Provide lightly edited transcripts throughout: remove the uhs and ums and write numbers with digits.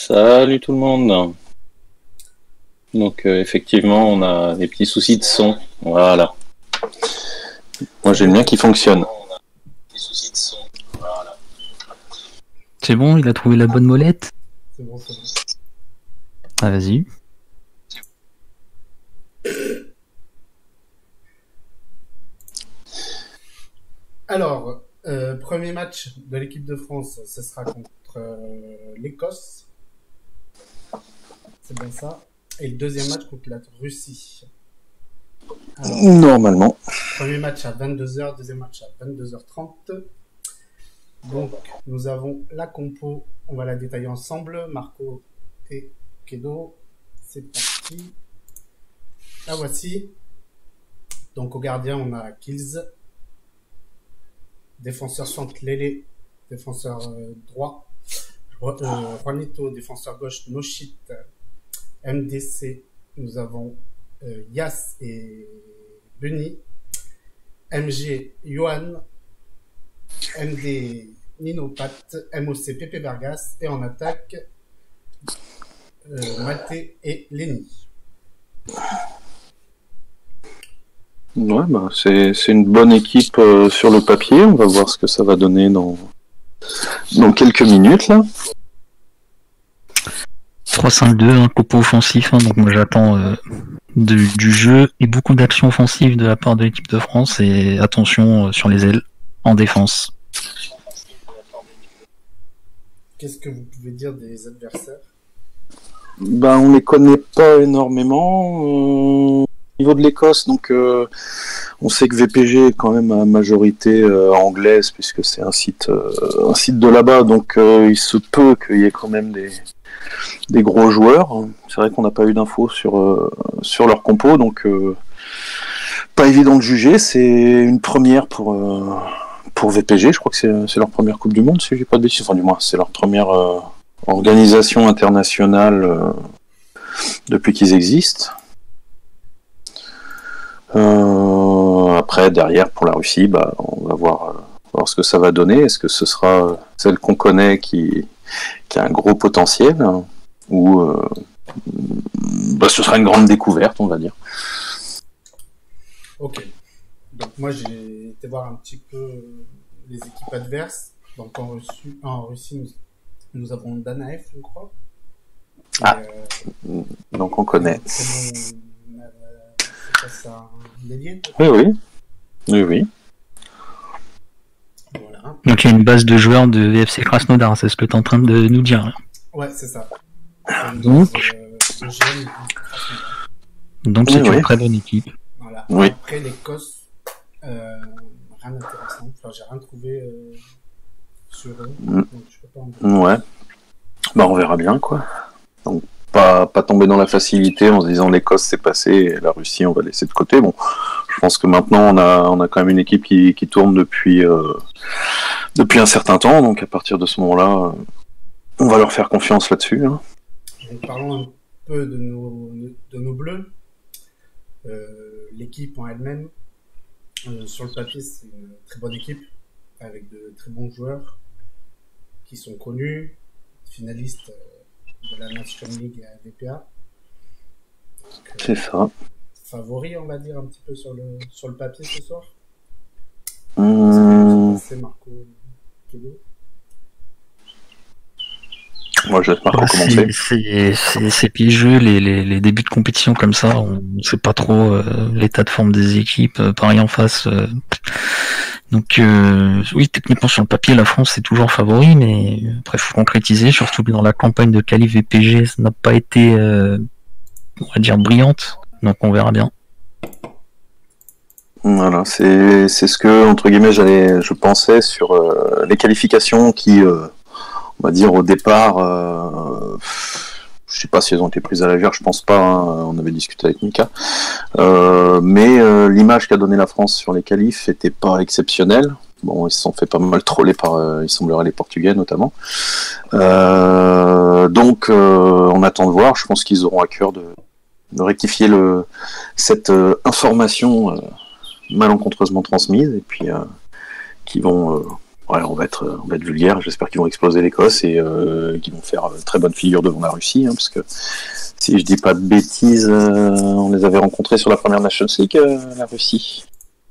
Salut tout le monde. Donc effectivement, on a des petits soucis de son. Voilà. Moi j'ai le mien qui fonctionne. C'est bon, il a trouvé la bonne molette. C'est bon, c'est bon. Ah, vas-y. Alors, premier match de l'équipe de France, ce sera contre l'Écosse. C'est bien ça. Et le deuxième match contre la Russie. Alors, Normalement. premier match à 22h, deuxième match à 22h30. Donc, nous avons la compo. On va la détailler ensemble. Marco et Kedo. C'est parti. La voici. Donc, au gardien, on a Kills. Défenseur centre, Lélé. Défenseur droit. Juanito, défenseur gauche, Noshit. MDC, nous avons Yas et Bunny. MG, Johan. MD, Nino Pat. MOC, Pepe Vargas. Et en attaque, Maté et Lenny. Ouais, bah, c'est une bonne équipe sur le papier. On va voir ce que ça va donner dans quelques minutes là. 3-5-2, un copo offensif, hein, donc moi j'attends du jeu et beaucoup d'actions offensives de la part de l'équipe de France et attention sur les ailes en défense. Qu'est-ce que vous pouvez dire des adversaires? Bah, on les connaît pas énormément. Au niveau de l'Écosse, donc on sait que VPG est quand même à majorité anglaise puisque c'est un site de là-bas, donc il se peut qu'il y ait quand même des gros joueurs. C'est vrai qu'on n'a pas eu d'infos sur leur compo, donc pas évident de juger. C'est une première pour VPG. Je crois que c'est leur première Coupe du Monde, si j'ai pas de bêtises. Enfin, du moins, c'est leur première organisation internationale depuis qu'ils existent. Après, derrière, pour la Russie, bah, on va voir ce que ça va donner. Est-ce que ce sera celle qu'on connaît qui a un gros potentiel, ou bah, ce sera une grande découverte, on va dire. Ok. Donc moi j'ai été voir un petit peu les équipes adverses. Donc en Russie, nous avons Danaef, je crois. Ah. Donc on connaît. C'est quoi ça, un alien? Oui. Voilà. Donc il y a une base de joueurs de VFC Krasnodar, c'est ce que tu es en train de nous dire. Ouais, c'est ça. Donc c'est Oui. une très bonne équipe. Voilà. Oui. Après l'Écosse, rien d'intéressant. Enfin, j'ai rien trouvé sur eux. Donc je peux pas en dire. Ouais. Bah on verra bien, quoi. Donc pas tomber dans la facilité en se disant l'Écosse c'est passé et la Russie on va laisser de côté. Bon, je pense que maintenant on a quand même une équipe qui tourne depuis un certain temps, donc à partir de ce moment-là, on va leur faire confiance là-dessus. Hein. Donc parlons un peu de nos bleus. L'équipe en elle-même, sur le papier, c'est une très bonne équipe avec de très bons joueurs qui sont connus, finalistes de la Nation League à VPA. Donc, C'est ça. Favori, on va dire, un petit peu sur le papier ce soir. C'est Marco Kedo. Moi je laisse Marco commencer. C'est piégeux, les débuts de compétition comme ça, on ne sait pas trop l'état de forme des équipes, pareil en face. Donc oui, techniquement sur le papier, la France est toujours favori, mais après il faut concrétiser, surtout que dans la campagne de qualif VPG, ça n'a pas été, on va dire, brillante, donc on verra bien. Voilà, c'est ce que, entre guillemets, je pensais sur les qualifications qui, on va dire, au départ, je sais pas si elles ont été prises à la légère, je pense pas, hein, on avait discuté avec Mika, mais l'image qu'a donnée la France sur les qualifs était pas exceptionnelle. Bon, ils se sont fait pas mal troller par, il semblerait, les Portugais notamment. Donc, on attend de voir, je pense qu'ils auront à cœur de rectifier cette information malencontreusement transmise, et puis qui vont Ouais, on va être vulgaire. J'espère qu'ils vont exploser l'Écosse et qu'ils vont faire très bonne figure devant la Russie, hein, parce que si je dis pas de bêtises, on les avait rencontrés sur la première Nations League, la Russie.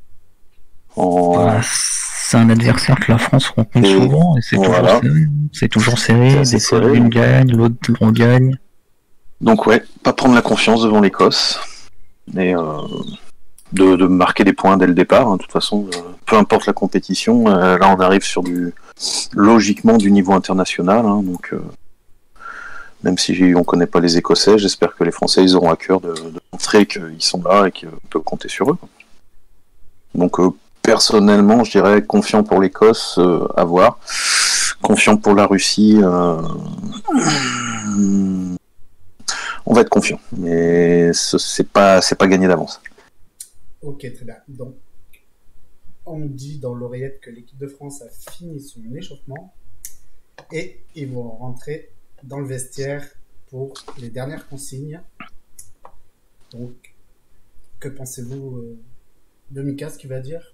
C'est un adversaire que la France rencontre souvent et c'est toujours serré. Des fois l'une gagne, l'autre gagne. Donc ouais, pas prendre la confiance devant l'Écosse et de marquer des points dès le départ. Hein. De toute façon, peu importe la compétition, là on arrive sur logiquement du niveau international. Hein, donc même si on connaît pas les Écossais, j'espère que les Français ils auront à cœur de montrer qu'ils sont là et qu'on peut compter sur eux. Donc personnellement, je dirais confiant pour l'Écosse, à voir. Confiant pour la Russie, on va être confiant, mais c'est pas gagné d'avance. Ok, très bien. Donc, on dit dans l'oreillette que l'équipe de France a fini son échauffement et ils vont rentrer dans le vestiaire pour les dernières consignes. Donc, que pensez-vous de Mika, ce qu'il va dire?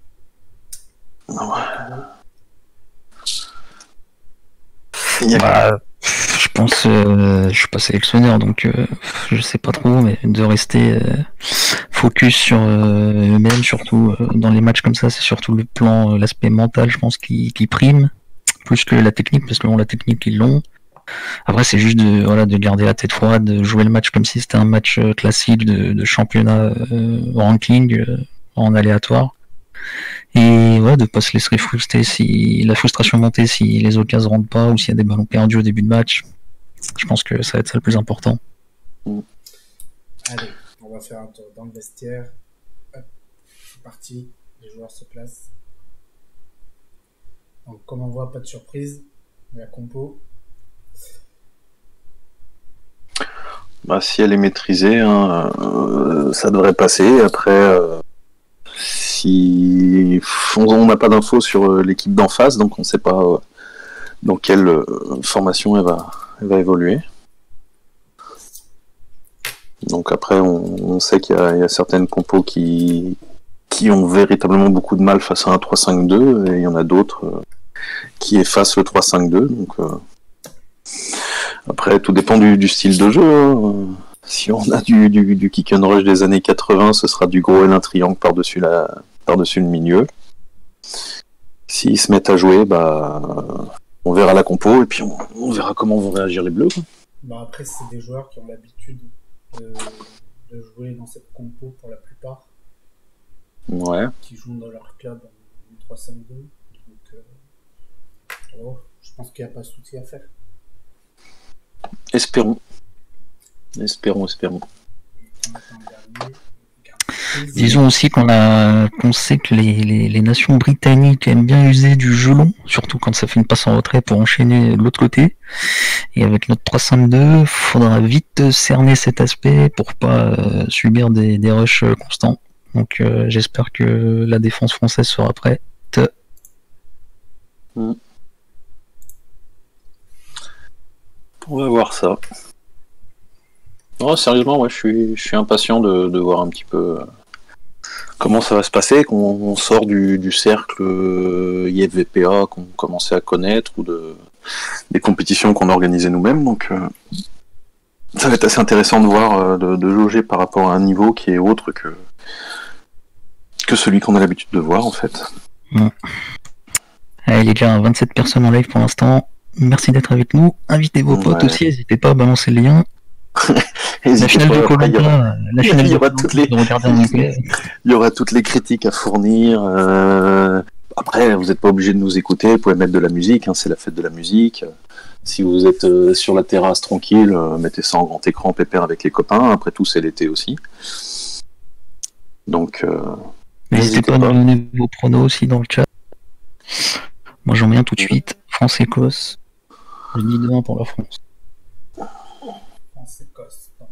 Je pense, je suis pas sélectionneur, donc je sais pas trop, mais de rester focus sur eux-mêmes, surtout dans les matchs comme ça, c'est surtout le plan, l'aspect mental, je pense, qui prime plus que la technique, parce que la technique ils l'ont. Après, c'est juste de garder la tête froide, de jouer le match comme si c'était un match classique de championnat ranking en aléatoire. Et de pas se laisser frustrer si la frustration monter si les autres cases rentrent pas ou s'il y a des ballons perdus au début de match. Je pense que ça va être ça le plus important. Allez, on va faire un tour dans le vestiaire. Hop, c'est parti, les joueurs se placent. Donc comme on voit, pas de surprise, la compo. Si elle est maîtrisée, hein, ça devrait passer. Après, si on n'a pas d'infos sur l'équipe d'en face, donc on ne sait pas dans quelle formation elle va évoluer. Donc après, on sait qu'il y a certaines compos qui ont véritablement beaucoup de mal face à un 3-5-2, et il y en a d'autres qui effacent le 3-5-2. Donc après, tout dépend du style de jeu. Hein. Si on a du kick and rush des années 80, ce sera du gros L1 triangle par-dessus le milieu. S'ils se mettent à jouer, on verra la compo et puis on verra comment vont réagir les Bleus. Après, c'est des joueurs qui ont l'habitude de jouer dans cette compo pour la plupart. Ouais. Qui jouent dans leur club en 3-5-2. Donc, je pense qu'il n'y a pas de souci à faire. Espérons. Disons aussi qu'on sait que les nations britanniques aiment bien user du jeu long, surtout quand ça fait une passe en retrait pour enchaîner de l'autre côté. Et avec notre 3-5-2, faudra vite cerner cet aspect pour pas subir des rushs constants. Donc j'espère que la défense française sera prête. On va voir ça. Non, sérieusement, je suis impatient de voir un petit peu comment ça va se passer, qu'on sort du cercle IFVPA qu'on commençait à connaître ou des compétitions qu'on organisait nous-mêmes. Donc ça va être assez intéressant de voir, de jauger par rapport à un niveau qui est autre que celui qu'on a l'habitude de voir en fait. Allez, il y a déjà 27 personnes en live pour l'instant. Merci d'être avec nous. Invitez vos potes aussi, n'hésitez pas à balancer le lien. La finale de Koh-Lanta, il y aura toutes les critiques à fournir. Après, vous n'êtes pas obligé de nous écouter, vous pouvez mettre de la musique, hein, c'est la fête de la musique. Si vous êtes sur la terrasse tranquille, mettez ça en grand écran, pépère avec les copains. Après tout, c'est l'été aussi. Donc, n'hésitez pas à nous donner vos pronos aussi dans le chat. Moi, j'en mets un tout de suite. France-Écosse. Je dis 2-1 pour la France. France-Écosse, donc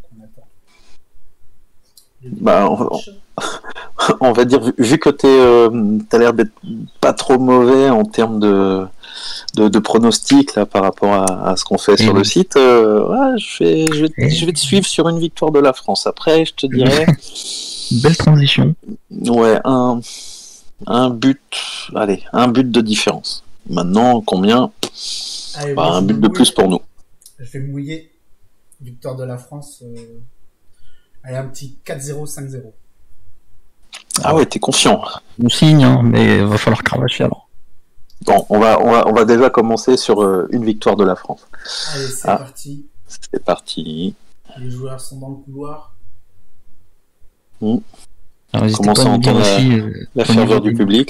on attend. On va dire, vu que t'as l'air d'être pas trop mauvais en termes de pronostics là, par rapport à ce qu'on fait sur le site, je vais te suivre sur une victoire de la France. Après, je te dirais... Belle transition. Ouais, un but de différence. Maintenant, combien? Allez, Un but de plus pour nous. Je vais me mouiller. Victoire de la France. Allez, un petit 4-0, 5-0. Ah ouais, t'es confiant. On signe, hein, mais il va falloir cravacher alors. Bon, on va déjà commencer sur une victoire de la France. Allez, c'est parti. C'est parti. Les joueurs sont dans le couloir. Alors, Commençons à entendre la ferveur du public.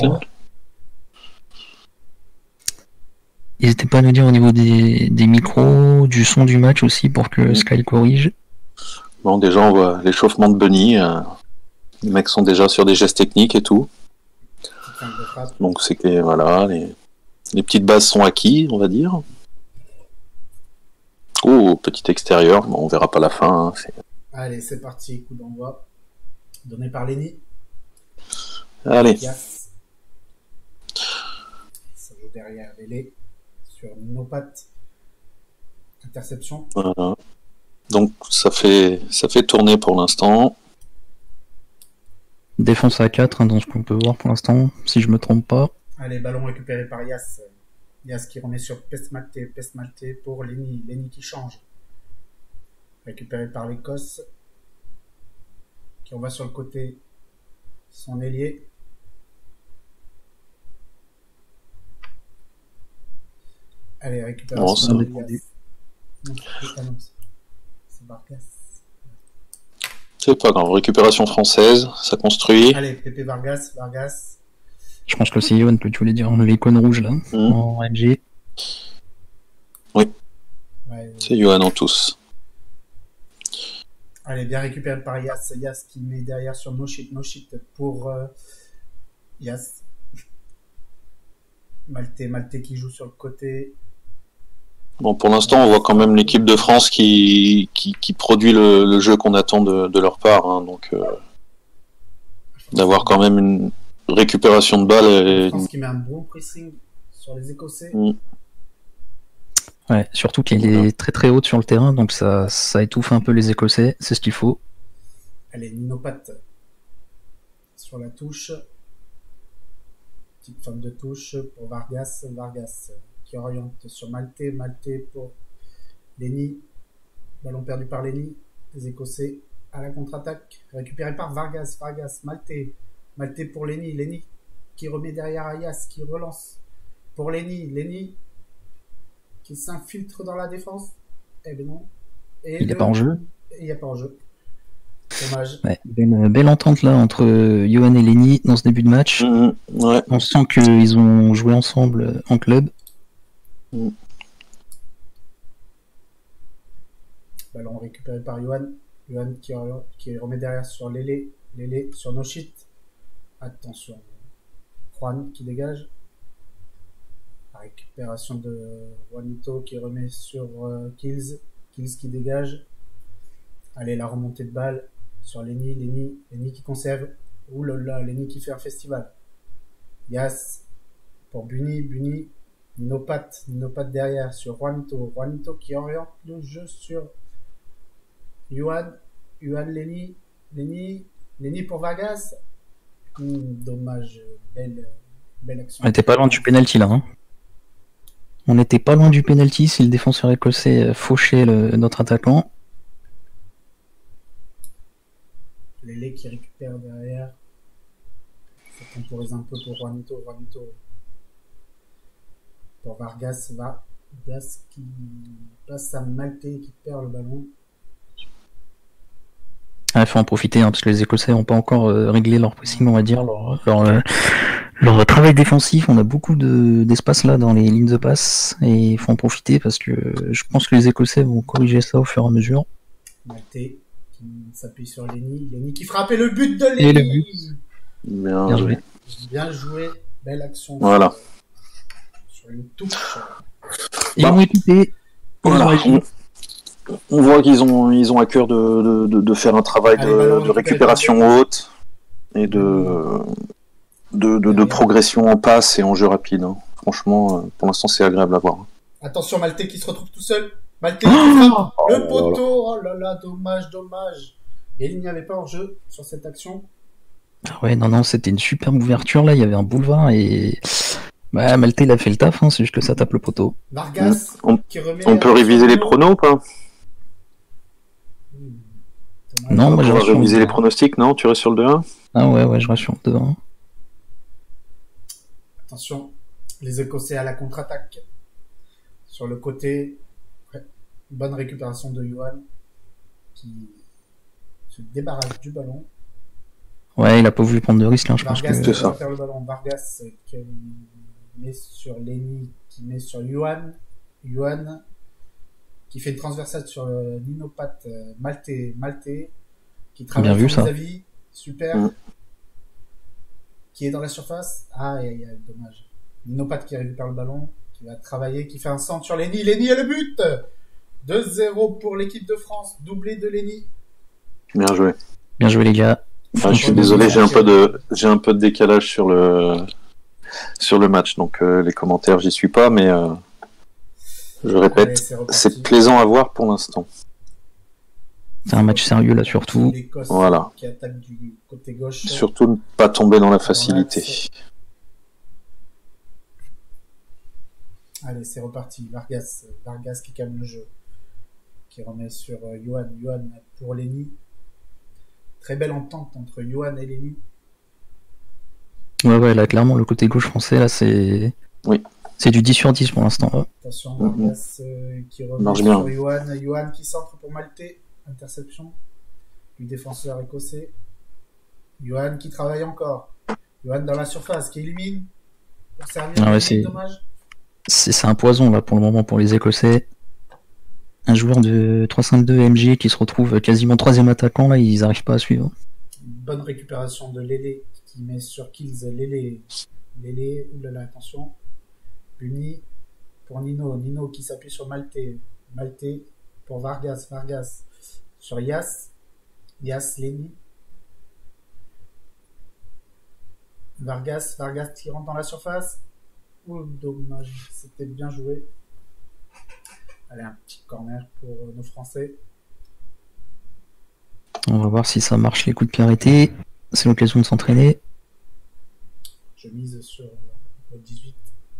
N'hésitez pas à nous dire au niveau des micros, du son du match aussi pour que Sky corrige. Bon, déjà, on voit l'échauffement de Bunny. Les mecs sont déjà sur des gestes techniques et tout. Donc, c'est que voilà, les petites bases sont acquises, on va dire. Oh, petit extérieur. Bon, on verra pas la fin. Hein. Allez, c'est parti. Coup d'envoi. Donné par Lenny. Allez. Yes. Ça joue derrière Lélé. Sur Ninopat. Interception. Voilà. Donc ça fait tourner pour l'instant. Défense à 4 hein, dans ce qu'on peut voir pour l'instant, si je me trompe pas. Allez, ballon récupéré par Yas. Yas qui remet sur Pestmalte pour Lenny. Lenny qui change. Récupéré par l'Écosse. Qui en va sur le côté. Son ailier. Allez, récupération de Yas. Non, c'est Vargas. C'est pas grave, récupération française, ça construit. Allez, Pépé Vargas. Je pense que c'est Yohan que tu voulais dire, l'icône rouge là, en LG. Oui, ouais, c'est Yohan en tous. Allez, bien récupéré par Yas. Yas qui met derrière sur No Shit pour Yas. Malte qui joue sur le côté. Bon, pour l'instant, on voit quand même l'équipe de France qui produit le jeu qu'on attend de leur part. Hein, donc, d'avoir quand même une récupération de balles. La France qui met un bon pressing sur les Écossais. Ouais, surtout qu'il est très très haute sur le terrain, donc ça étouffe un peu les Écossais, c'est ce qu'il faut. Allez, Ninopat sur la touche. Petite forme de touche pour Vargas qui oriente sur Malte pour Lenny. Ballon perdu par Lenny. Les Écossais à la contre-attaque. Récupéré par Vargas, Malte pour Lenny qui remet derrière Ayas, qui relance pour Lenny qui s'infiltre dans la défense. Eh ben non. Et il n'est pas en jeu. Il n'y a pas en jeu. Dommage. Ouais, une belle entente là entre Yohan et Lenny dans ce début de match. Ouais. On sent qu'ils ont joué ensemble en club. Ballon récupéré par Yohan qui remet derrière sur Lélé sur No Shit. Attention, Juan qui dégage. La récupération de Juanito qui remet sur Kills qui dégage. Allez, la remontée de balle sur Lenny qui conserve. Ouh là là, Lenny qui fait un festival. Yas pour Bunny. Ninopat derrière sur Juanito qui oriente le jeu sur Yohan Lenny pour Vargas. Dommage, belle action. On n'était pas loin du penalty là. Hein. On n'était pas loin du penalty si le défenseur écossais fauchait notre attaquant. Lélé qui récupère derrière. Ça temporise un peu pour Juanito. Pour Vargas qui passe à Malte qui perd le ballon. Il faut en profiter parce que les Écossais n'ont pas encore réglé leur pressing, on va dire, leur travail défensif. On a beaucoup d'espace là dans les lignes de passe et il faut en profiter parce que je pense que les Écossais vont corriger ça au fur et à mesure. Malte qui s'appuie sur Lenny qui frappe et le but de Lenny. Bien joué, belle action. Voilà. Sur une touche. Ils ont écouté. Voilà. On voit qu'ils ont à cœur de faire un travail de récupération haute et de progression en passe et en jeu rapide. Hein. Franchement, pour l'instant, c'est agréable à voir. Attention, Malte qui se retrouve tout seul. Malte qui frappe le poteau. Oh là là, dommage. Et il n'y avait pas hors jeu sur cette action. Ouais, non, c'était une superbe ouverture là. Il y avait un boulevard et Bah, Maltais, il a fait le taf, hein, c'est juste que ça tape le poteau. Vargas, On qui remet... peut réviser les pronos ou pas? Non, moi, je On va reste sur le réviser les 2-1. pronostics, non? Tu restes sur le 2-1? Ah ouais, je reste sur le 2-1. Attention, les Écossais à la contre-attaque. Sur le côté, bonne récupération de Johan, qui se débarrasse du ballon. Ouais, il a pas voulu prendre de risque, là, je pense Vargas que... qui C'est ça. récupère le ballon. Vargas qui met sur Lenny, qui met sur Johan. Johan qui fait une transversale sur Ninopat Maltais, qui travaille Bien vu, son ça. vis-à-vis. Super. Mm. Qui est dans la surface. Ah, dommage. Ninopat qui récupère le ballon, qui va travailler, qui fait un centre sur Lenny. Lenny a le but 2-0 pour l'équipe de France. Doublé de Lenny. Bien joué. Bien joué, les gars. Ah, je suis désolé, j'ai un peu de décalage sur le match, donc les commentaires, j'y suis pas, mais je répète, Allez, reparti. c'est plaisant à voir pour l'instant. C'est un match sérieux, là, surtout. L'Écosse Voilà. qui attaque du côté gauche. Surtout ne pas tomber dans la facilité. Allez, c'est reparti. Vargas qui calme le jeu. Qui remet sur Johan. Johan pour Lenny. Très belle entente entre Johan et Lenny. Ouais, là, clairement, le côté gauche français, là, c'est... Oui. C'est du 10 sur 10 pour l'instant, là. Attention, Vargas qui remet Marche sur bien. Johan. Johan qui centre pour Maltais. Interception du défenseur écossais. Johan qui travaille encore. Johan dans la surface qui élimine. Pour servir. Ah ouais, c'est dommage. C'est un poison, là, pour le moment, pour les Écossais. Un joueur de 3-5-2 MG qui se retrouve quasiment 3ème attaquant, là, ils arrivent pas à suivre. Bonne récupération de Lélé qui met sur Kills. Lélé, oulala, attention. Puni pour Nino. Nino qui s'appuie sur Maltais. Maltais pour Vargas. Vargas sur Yas. Lenny. Vargas qui rentre dans la surface. Oh, dommage. C'était bien joué. Allez, un petit corner pour nos Français. On va voir si ça marche, les coups de pied arrêtés. C'est l'occasion de s'entraîner. Je mise sur le 18.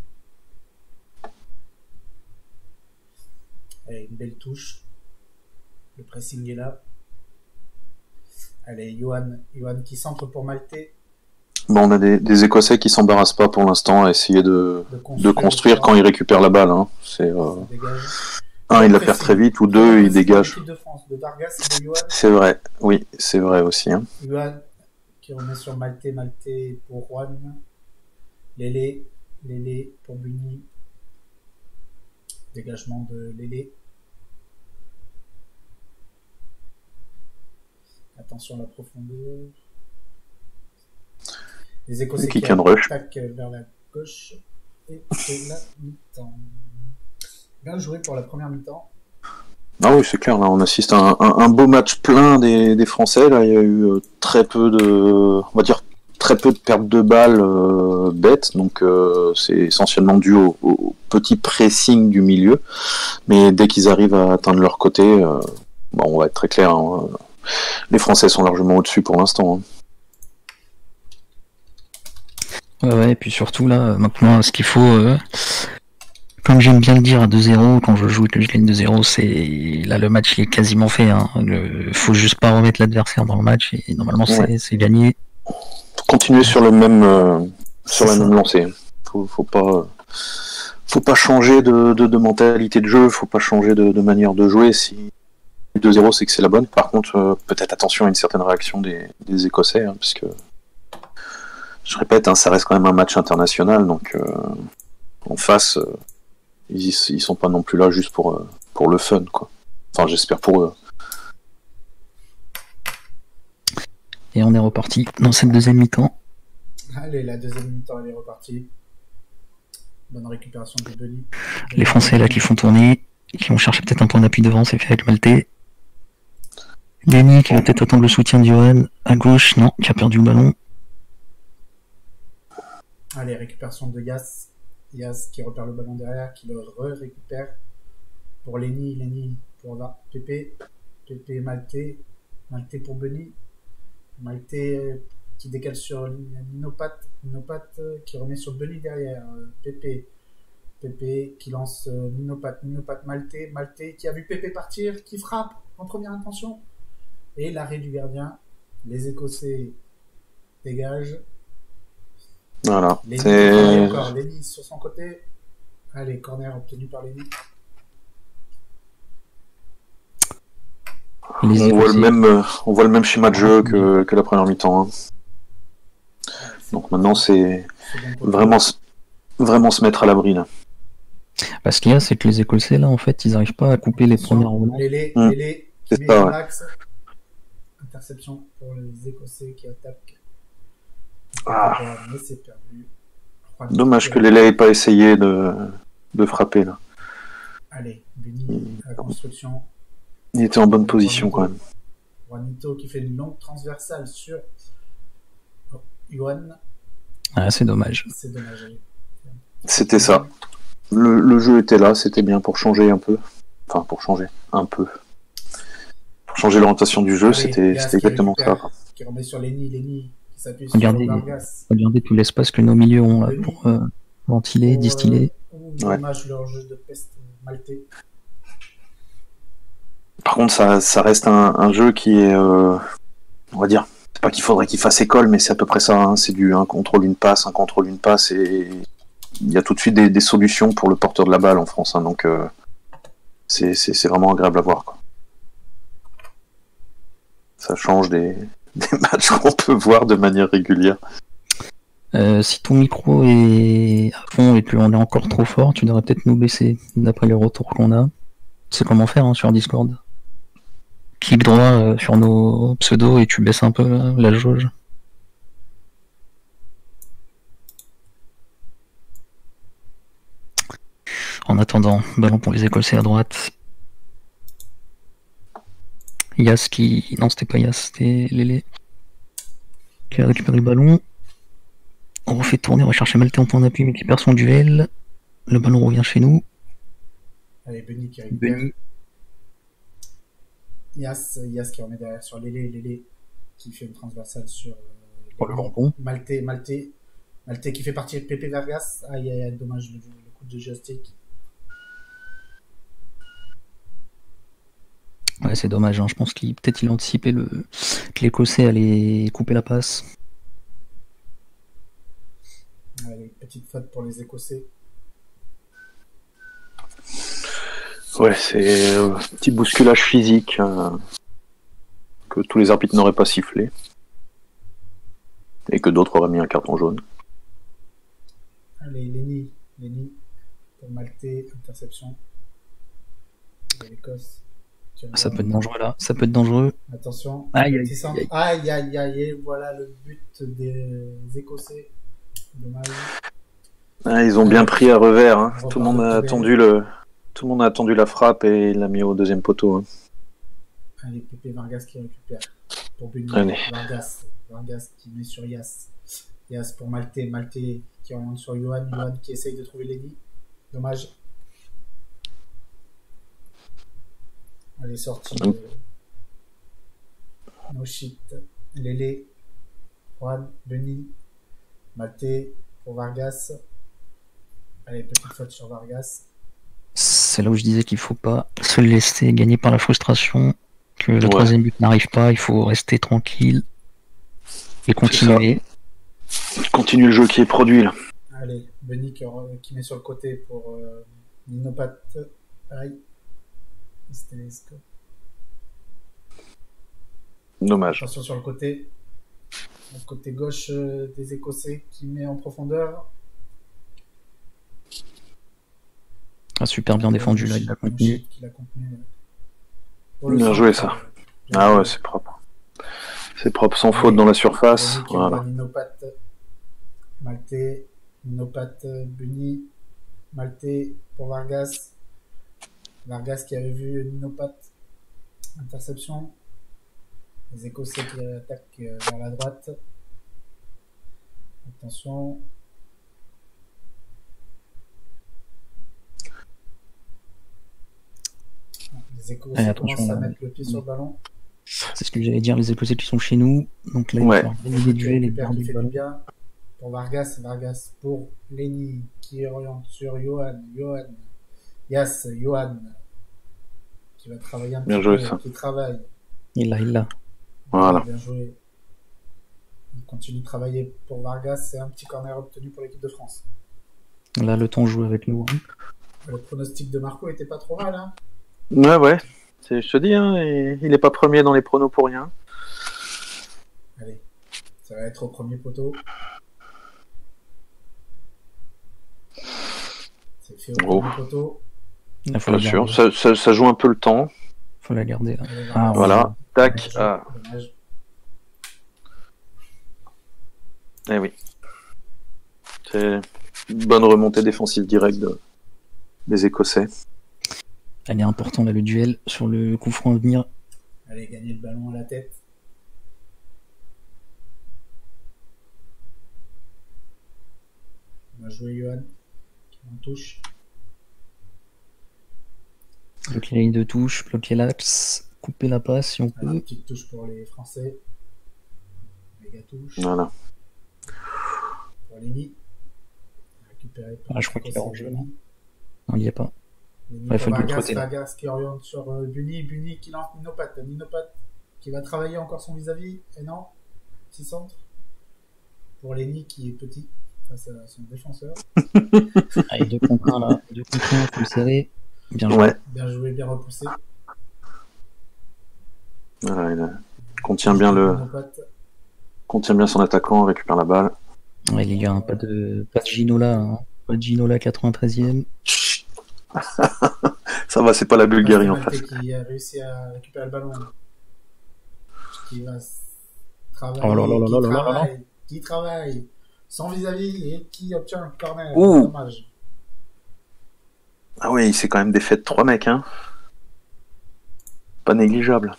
Allez, une belle touche. Le pressing est là. Allez, Johan qui centre pour Maltais. Bon, on a des Écossais qui s'embarrassent pas pour l'instant à essayer de construire quand ils récupèrent la balle. Hein. C'est, un, il la perd très vite, ou deux, il dégage. De France, de Vargas et de Johan. C'est vrai, oui, c'est vrai aussi. Hein. Johan qui remet sur Maltais pour Juan. Lélé pour Buni. Dégagement de Lélé. Attention à la profondeur. Les Écossais qui attaquent vers la gauche. Et c'est la mi-temps. Bien joué pour la première mi-temps. Ah oui, c'est clair, là on assiste à un beau match plein des Français. Là, il y a eu très peu de pertes de balles bêtes, donc c'est essentiellement dû au petit pressing du milieu. Mais dès qu'ils arrivent à atteindre leur côté, on va être très clair, hein, les Français sont largement au-dessus pour l'instant. Hein. Ouais, et puis surtout là, maintenant, ce qu'il faut, comme j'aime bien le dire à 2-0, quand je joue et que je gagne 2-0, c'est là le match il est quasiment fait. Hein. Faut juste pas remettre l'adversaire dans le match et normalement c'est gagné. Faut continuer sur le même sur la même lancée. Faut pas changer de mentalité de jeu, faut pas changer de manière de jouer. Si 2-0 c'est que c'est la bonne. Par contre, peut-être attention à une certaine réaction des Écossais, hein, parce que je répète, hein, ça reste quand même un match international, donc en face, ils sont pas non plus là juste pour le fun, quoi. Enfin, j'espère pour eux. Et on est reparti dans cette deuxième mi-temps. Allez, la deuxième mi-temps, elle est repartie. Bonne récupération de Denis. Les Français là qui font tourner, qui vont chercher peut-être un point d'appui devant, c'est fait avec Maltais. Lenny qui va peut-être attendre le soutien de Johan à gauche, non, qui a perdu le ballon. Allez, récupération de Yas. Yas qui repère le ballon derrière, qui le récupère pour Lenny pour Pépé. Pépé Maltais pour Benny. Maltais qui décale sur Ninopat. Ninopat qui remet sur Benny derrière. Pépé. Pépé qui lance Ninopat. Ninopat Maltais. Maltais qui a vu Pépé partir, qui frappe en première intention. Et l'arrêt du gardien. Les Écossais dégagent. Voilà. Lenny sur son côté. Allez, corner obtenu par Lenny. On voit le même schéma de jeu que la première mi-temps. Hein. Donc maintenant, c'est vraiment se mettre à l'abri. Là. Parce qu'il y a, c'est que les Écossais, là, en fait, ils n'arrivent pas à couper les premières roulements. Lélé, c'est ça, ouais. Interception pour les Écossais qui attaquent. Mais c'est perdu. Dommage que Lélé n'ait pas essayé de frapper. Là. Allez, Benny, la construction. Il était en bonne position quand même. Juanito qui fait une longue transversale sur Yohan. Ah, c'est dommage. C'est dommage. C'était ça. Le jeu était là, c'était bien pour changer un peu. Enfin, pour changer un peu. Pour changer l'orientation du jeu, c'était exactement ça. Qui remet sur Lenny qui s'appuie sur Vargas. Regardez tout l'espace que nos milieux ont là, pour ventiler, distiller. Dommage leur jeu de peste maltais. Par contre, ça reste un jeu qui est, on va dire, c'est pas qu'il faudrait qu'il fasse école, mais c'est à peu près ça. Hein. C'est du un contrôle, une passe, et il y a tout de suite des solutions pour le porteur de la balle en France. Hein. Donc, c'est vraiment agréable à voir. Quoi. Ça change des matchs qu'on peut voir de manière régulière. Si ton micro est à fond et qu'on est encore trop fort, tu devrais peut-être nous baisser, d'après les retours qu'on a. C'est comment faire hein, sur Discord. Clic droit sur nos pseudos et tu baisses un peu la jauge. En attendant, ballon pour les Écossais à droite. Yas qui... Non, c'était pas Yas, c'était Lélé. Qui a récupéré le ballon. On refait tourner, on va chercher Maltais en point d'appui, mais qui perd son duel. Le ballon revient chez nous. Allez, Benny qui récupère. Yas qui remet derrière sur Lélé qui fait une transversale sur le rebond. Maltais qui fait partie de Pépé Vargas. Aïe, dommage le coup de joystick. Ouais, c'est dommage, hein. Je pense qu'il peut-être il a anticipé que l'Écossais allait couper la passe. Allez, petite faute pour les Écossais. Ouais, c'est un petit bousculage physique que tous les arbitres n'auraient pas sifflé et que d'autres auraient mis un carton jaune. Allez, Lenny pour Maltais, interception de l'Écosse. Ça peut être dangereux là, ça peut être dangereux. Attention, aïe, voilà le but des Écossais. Dommage. Ah, ils ont bien pris à revers. Hein. Tout le monde a attendu la frappe et il l'a mis au deuxième poteau. Hein. Allez, Pépé Vargas qui récupère pour Benny. Vargas qui met sur Yas pour Maltais qui oriente sur Yohan qui essaye de trouver Lenny. Dommage. Elle est sortie de No Shit. Lélé, Juan, Benny, Maltais pour Vargas. Allez, petite faute sur Vargas. C'est là où je disais qu'il faut pas se laisser gagner par la frustration, que le troisième but n'arrive pas, il faut rester tranquille et continuer. Continue le jeu qui est produit là. Allez, Benny qui met sur le côté pour Ninopat. Aïe. Dommage. Attention sur le côté gauche des Écossais qui met en profondeur. Ah, super bien défendu là, il l'a contenu. Bien joué ça. Ah ouais, c'est propre. C'est propre, sans faute dans la surface. Voilà. Maltais, Benny, Maltais pour Vargas. Vargas qui avait vu Ninopat. Interception. Les Écossais qui attaquent vers la droite. Attention. Les Écossais commencent à mettre le pied sur le ballon. C'est ce que j'allais dire, les Écossais qui sont chez nous. Donc là, il Ouais. va gagner des duels et Récupère, garder qui fait le du ballon. bien. Pour Vargas, Vargas pour Lenny qui oriente sur Johan, Johan qui va travailler un Bien petit joué, peu, ça. qui travaille. Il l'a. Voilà. Bien joué. Il continue de travailler pour Vargas, c'est un petit corner obtenu pour l'équipe de France. Là, le temps joue avec nous. Hein. Le pronostic de Marco était pas trop mal, hein. Ouais. Je te dis, hein, il est pas premier dans les pronos pour rien. Allez, ça va être au premier poteau. C'est fait au premier poteau. Là, faut Bien la sûr, garder. ça joue un peu le temps. Faut la garder. Là. Allez, Ah, Voilà, tac. Dommage, Ah. dommage. Eh oui. C'est une bonne remontée défensive directe des Écossais. Elle est importante, là, le duel sur le coup franc à venir. Allez, gagner le ballon à la tête. On va jouer Johan, qui en touche. Bloquer la ligne de touche, bloquer l'axe, couper la passe si on Allez, peut. une petite touche pour les Français. Méga touche. Voilà. Pour Lenny. Récupéré par Ah, je crois qu'il est en jeu, là. Lenny. Non, il n'y est pas. Lenny Ouais, pour faut le Vargas, côté, là. Vargas qui oriente sur Bunny qui lance Ninopat. Ninopat qui va travailler encore son vis-à-vis. Et non, petit centre. Pour Lenny qui est petit face à son défenseur. Allez, 2 contre 1 là. 2 contre 1, faut le serrer. Bien joué. Ouais. Bien joué, bien repoussé. Voilà, il contient bien son attaquant, récupère la balle. Ouais, les gars, hein, pas de Ginola. Hein. Pas de Ginola 93e. Ça va, c'est pas la Bulgarie en Malte face. qui a réussi à récupérer le ballon. Qui va travailler. Oh là là là là là là. Qui travaille. Son vis-à-vis et qui obtient un corner. Ouh. Dommage. Ah oui, il s'est quand même défait de 3 mecs, hein. Pas négligeable.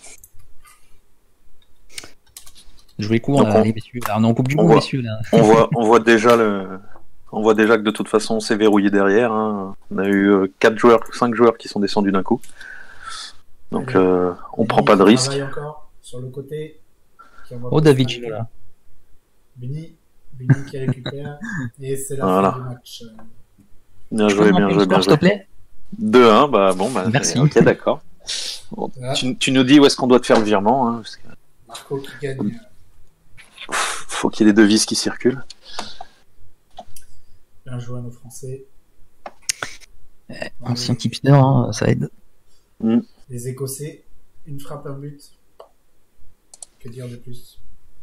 Jouez court, Donc là, les messieurs. Là, on est en Coupe du on Monde, voit- messieurs. Là. On voit déjà que de toute façon on s'est verrouillé derrière. Hein. On a eu 5 joueurs qui sont descendus d'un coup. Donc on prend pas de Bunny qui risque. travaille encore sur le côté. Qui envoie Oh, plus David mal. Ginola. Bunny qui récupère. Et c'est la Voilà. fin du match. Bien Tu peux joué, me bien rappeler joué, le bien score, s'il te joué. plaît 2-1, bah bon, bah Merci. ok, d'accord. Bon, Voilà. tu nous dis où est-ce qu'on doit te faire le virement, hein, parce que Marco qui gagne. faut qu'il y ait des devises qui circulent. Bien joué à nos Français. Ancien tipster, hein, ça aide. Les Écossais, une frappe, un but. Que dire de plus?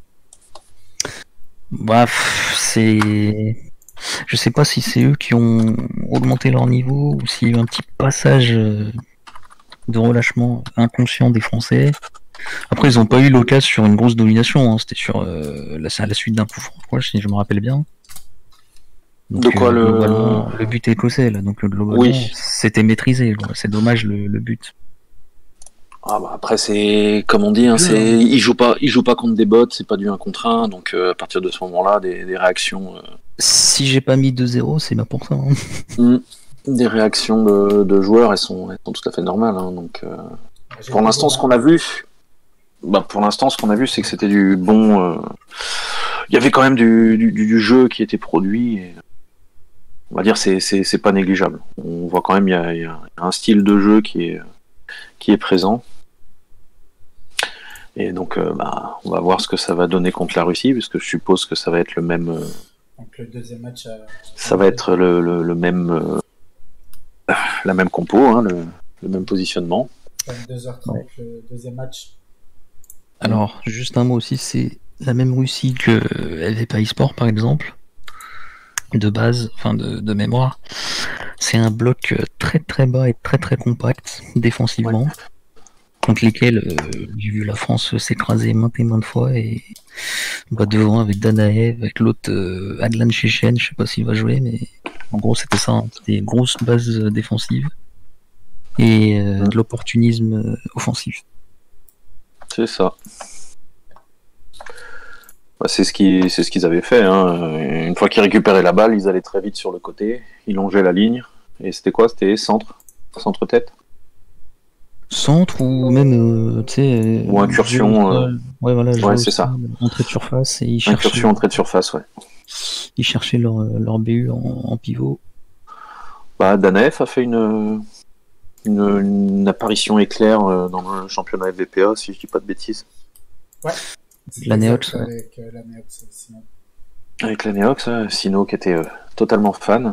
Bah, c'est. Je sais pas si c'est eux qui ont augmenté leur niveau ou s'il y a eu un petit passage de relâchement inconscient des Français. Après, ils n'ont pas eu l'occasion sur une grosse domination. Hein. C'était sur à la suite d'un coup franc, si je me rappelle bien. Donc, De quoi globalement, le but écossais là. Donc globalement, Oui. c'était maîtrisé. Quoi. C'est dommage le but. Ah bah après c'est comme on dit, hein, Jeu, c'est il joue pas contre des bots, c'est pas du 1 contre 1, donc à partir de ce moment-là, des réactions, Si j'ai pas mis 2-0, c'est pas pour ça. Hein. des réactions de joueurs, elles sont tout à fait normales. Hein, donc J'ai pour pas l'instant, de ce qu'on a vu, c'est que c'était du bon. Il y avait quand même du jeu qui était produit. Et, on va dire c'est pas négligeable. On voit quand même il y a un style de jeu qui est présent. Et donc on va voir ce que ça va donner contre la Russie, puisque je suppose que ça va être le même. Donc le deuxième match. Ça va être le même la même compo, hein, le même positionnement. 22h30, Ouais. le deuxième match. Alors, juste un mot aussi, c'est la même Russie que LVP eSport par exemple, de base, enfin de mémoire. C'est un bloc très très bas et très très compact défensivement, contre lesquels j'ai vu la France s'écraser maintes et maintes fois et devant avec Danaev, avec l'autre Adlan Chechen, je sais pas s'il va jouer, mais en gros c'était ça, hein. C'était une grosse base défensive et de l'opportunisme offensif. C'est ça. Bah, c'est ce qu'ils avaient fait. Hein. Une fois qu'ils récupéraient la balle, ils allaient très vite sur le côté, ils longeaient la ligne. Et c'était quoi? C'était centre-tête. Centre ou même, tu sais... Ou incursion. Ouais, voilà, Ouais, c'est ça. Entrée de surface, et Incursion, entrée de surface, ouais. ils cherchaient leur BU en pivot. Bah, Danev a fait une apparition éclair dans le championnat FVPA, si je dis pas de bêtises. Ouais. La Neox, ouais. Avec la Neox, sinon. Avec la Neox, Sino qui était totalement fan,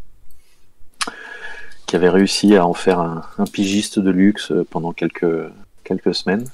qui avait réussi à en faire un pigiste de luxe pendant quelques semaines.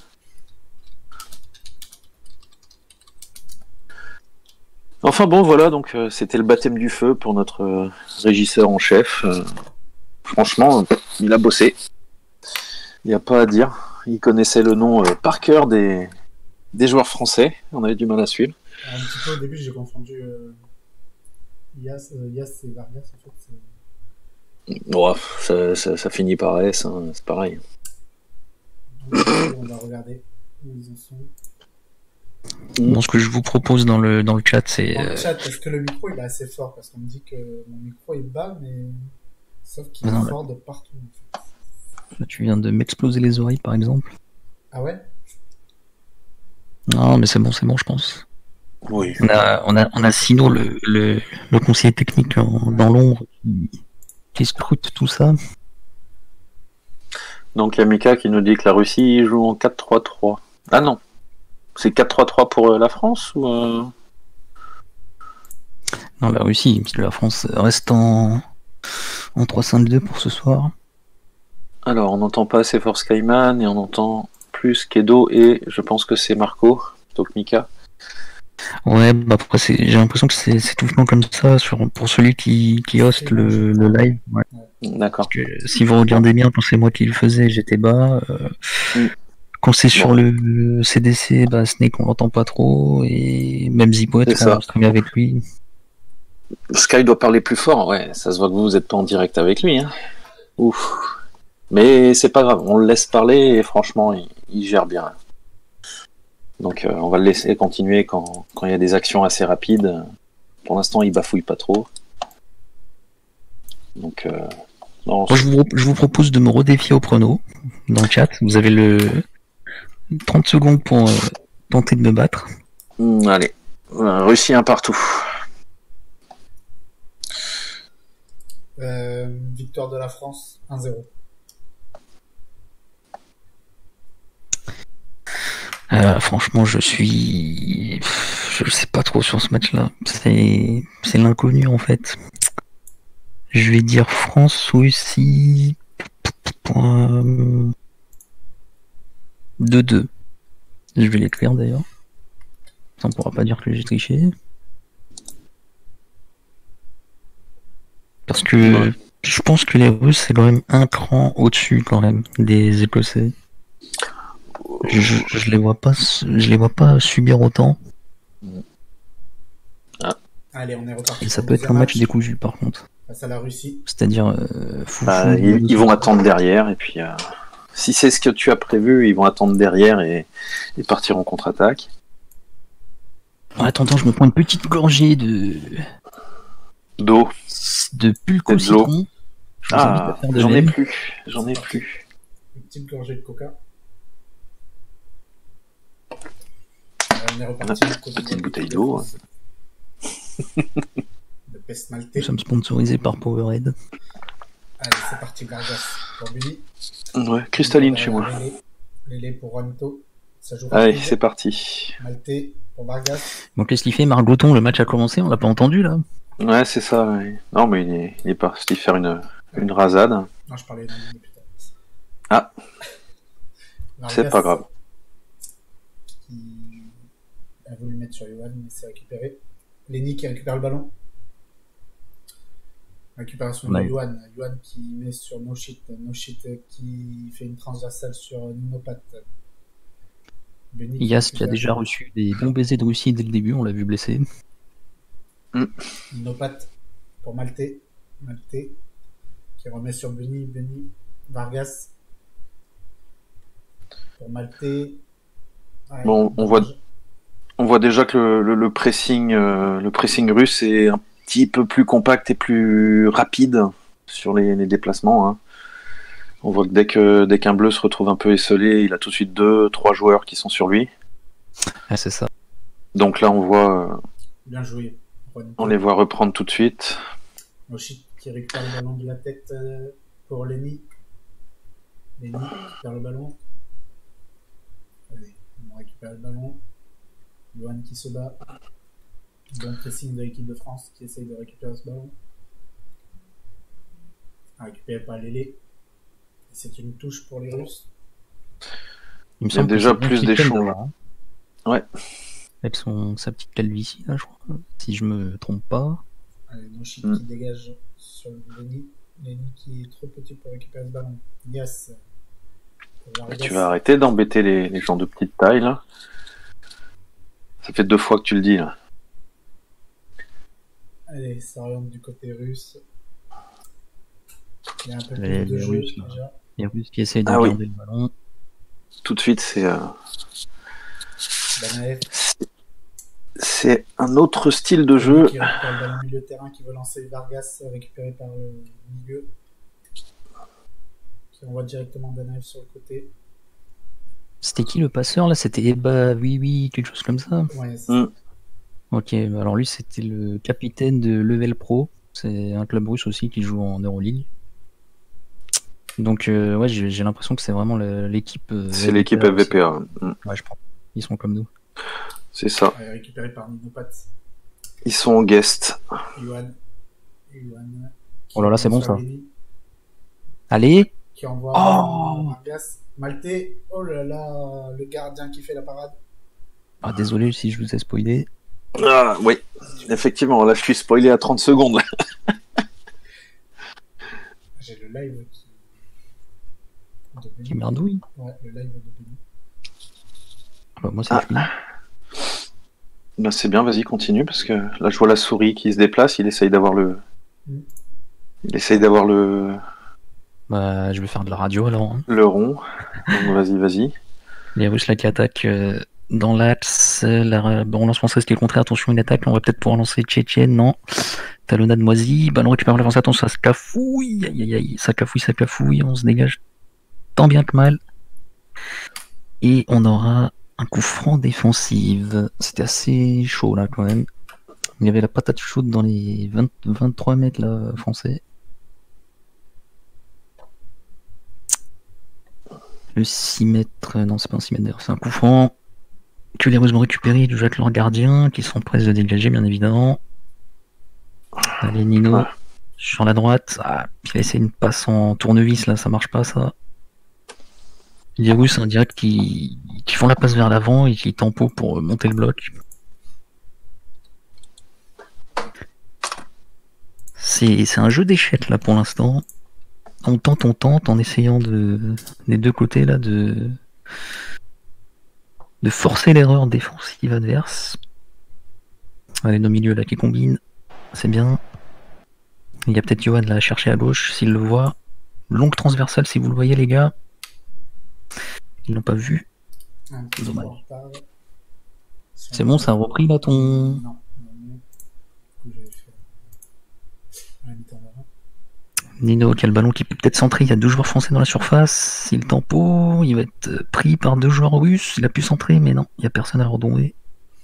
Enfin bon, voilà, donc c'était le baptême du feu pour notre régisseur en chef. Franchement, il a bossé. Il n'y a pas à dire. Il connaissait le nom par cœur des joueurs français. On avait du mal à suivre. Un petit peu au début, j'ai confondu Yas et Vargas, en fait. Oh, ça finit par S, hein, c'est pareil. Donc, on va regarder où ils en sont. Bon, ce que je vous propose dans le chat, c'est... Dans le chat, est-ce que le micro il est assez fort? Parce qu'on me dit que mon micro est bas, mais sauf qu'il est fort de partout. En fait. Là, tu viens de m'exploser les oreilles, par exemple. Ah ouais? Non, mais c'est bon, je pense. Oui. On a Sino, le conseiller technique dans l'ombre, qui scrute tout ça. Donc il y a Mika qui nous dit que la Russie joue en 4-3-3. Ah non, c'est 4-3-3 pour la France ou Non, la Russie, parce que la France reste en 3-5-2 pour ce soir. Alors on n'entend pas assez fort Skyman et on entend plus Kedo et je pense que c'est Marco plutôt que Mika. Ouais, bah après j'ai l'impression que c'est tout le temps comme ça pour celui qui hoste le live. Ouais. D'accord. Parce que si vous regardez bien, quand c'est moi qui le faisais, j'étais bas. Quand c'est sur le CDC, bah Snake on l'entend pas trop et même Zipoet quand on streamait avec lui. Sky doit parler plus fort, ouais. Ça se voit que vous êtes pas en direct avec lui. Hein. Ouf. Mais c'est pas grave, on le laisse parler et franchement, il gère bien. Donc on va le laisser continuer quand il y a des actions assez rapides. Pour l'instant, il bafouille pas trop. Donc, non, moi, je vous propose de me redéfier au prono dans le chat. Vous avez le 30 secondes pour tenter de me battre. Allez, Russie un partout. Victoire de la France 1-0. Franchement, je sais pas trop sur ce match-là. C'est l'inconnu en fait. Je vais dire France-Russie 2-2. Je vais l'écrire d'ailleurs. Ça ne pourra pas dire que j'ai triché. Parce que je pense que les Russes c'est quand même un cran au-dessus quand même des Écossais. Je les vois pas subir autant. Allez, on est reparti. Et ça peut être un match décousu par contre. Face à la Russie. C'est-à-dire ils vont attendre derrière et puis si c'est ce que tu as prévu, ils vont attendre derrière et partir en contre-attaque. Attends, je me prends une petite gorgée d'eau. De pulco citron. J'en ai plus. Une petite gorgée de coca. On est reparti. Petite bouteille d'eau. De peste maltais. Nous sommes sponsorisés par Powerade. Allez, c'est parti, Vargas pour Billy. Ouais, cristalline chez moi. Lélé pour Juanito. Allez, c'est parti. Maltais pour Vargas. Bon, qu'est-ce qu'il fait, Margoton? Le match a commencé, on l'a pas entendu là? Ouais, c'est ça. Ouais. Non, mais il est parti faire une rasade. Non, je parlais d'un depuis tout à l'heure. C'est pas grave. Qui a voulu mettre sur Yohan, mais c'est récupéré. Lenny qui récupère le ballon. Récupération de Yohan. Yohan qui met sur No Shit qui fait une transversale sur Ninopat. Yas qui a déjà reçu des bons baisers de Russie dès le début, on l'a vu blessé. Ninopat pour Maltais qui remet sur Benny. Vargas pour Maltais. Ouais, bon, on voit déjà que le pressing russe est un petit peu plus compact et plus rapide sur les déplacements. Hein. On voit que dès qu'un bleu se retrouve un peu esselé, il a tout de suite 2-3 joueurs qui sont sur lui. Ah, c'est ça. Donc là, on voit, Bien joué. on les voit reprendre tout de suite. Moshi qui récupère le ballon de la tête pour Lenny. Lenny qui perd le ballon. Allez, on récupère le ballon. Johan qui se bat. Bon pressing de l'équipe de France qui essaye de récupérer ce ballon. Récupéré par Lélé. C'est une touche pour les Russes. Il me Il y a semble que déjà c'est plus Kittel d'échelons. devant, hein. Ouais. Avec sa petite calvitie, là, je crois. Si je me trompe pas. Allez, Moshi qui dégage sur Lenny. Lenny qui est trop petit pour récupérer ce ballon. Nias. Tu vas arrêter d'embêter les gens de petite taille, là. Ça fait 2 fois que tu le dis, là. Allez, ça oriente du côté russe. Il y a un peu Les plus de jeu Russes, là. déjà. Les Russes qui essayent de Ah oui. garder le ballon. Tout de suite, Banaev c'est un autre style de jeu. qui récupère le ballon au milieu de terrain, qui veut lancer Vargas, récupéré par le milieu. Qui envoie directement Banaev sur le côté. C'était qui le passeur, là? C'était Eba, oui, quelque chose comme ça. Ouais, c'est ça. Ok, alors lui, c'était le capitaine de Level Pro. C'est un club russe aussi qui joue en Euroleague. Donc, ouais, j'ai l'impression que c'est vraiment l'équipe. C'est l'équipe FVPA. Ouais, je pense. Ils sont comme nous. C'est ça. Récupéré par Ninopat. Ils sont en guest. Yuan. Oh là là, c'est bon, ça. Lenny, Allez! qui envoie Vargas. Maltais. Oh là là, le gardien qui fait la parade. Ah, désolé si je vous ai spoilé. Ah, oui, effectivement, là je suis spoilé à 30 secondes. J'ai le live qui... Qui merdouille. Ouais, le live de Benny. Bah, moi, c'est fini. Ben, c'est bien, vas-y, continue, parce que là je vois la souris qui se déplace, il essaye d'avoir le... Bah, je vais faire de la radio alors. Hein. Le rond. Donc vas-y. Les Russes là qui attaquent dans l'axe. On lance française qui est le contraire. Attention, une attaque. On va peut-être pouvoir lancer Tchétchène. Non. Talonnade moisie. Ballon récupère l'avance. Attention, ça se cafouille. Aïe. Ça cafouille. On se dégage tant bien que mal. Et on aura un coup franc défensive. C'était assez chaud là quand même. Il y avait la patate chaude dans les 23 mètres là, français. Le 6 mètres, non c'est pas un 6 mètres d'ailleurs, c'est un coup franc que les Russes vont récupérer, ils jettent leur gardien, qui sont prêts de dégager bien évidemment. Allez Nino, sur la droite, il a essayé une passe en tournevis là, ça marche pas ça. Les Russes en direct qui font la passe vers l'avant et qui tempo pour monter le bloc. C'est un jeu d'échecs là pour l'instant. On tente en essayant des deux côtés là de forcer l'erreur défensive adverse. Allez, nos milieux là qui combinent, c'est bien. Il y a peut-être Johan là à chercher à gauche s'il le voit. Longue transversale si vous le voyez les gars. Ils l'ont pas vu. Dommage. C'est bon, ça a repris là ton. Non. Nino qui a le ballon qui peut peut-être centrer, il y a 2 joueurs français dans la surface, il tempo, il va être pris par 2 joueurs russes, il a pu centrer mais non, il n'y a personne à redonner.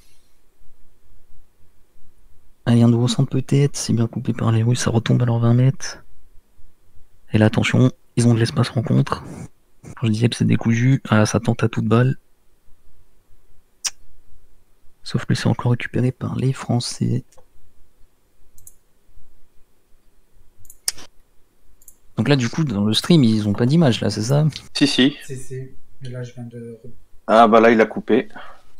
Allez, un nouveau centre peut-être, c'est bien coupé par les Russes, ça retombe à leurs 20 mètres. Et là attention, ils ont de l'espace rencontre. Je disais que c'est décousu, ça tente à toute balle. Sauf que c'est encore récupéré par les Français. Donc là, du coup, dans le stream, ils ont pas d'image, là, c'est ça? Si. Et là, je viens de... Ah bah là, il a coupé.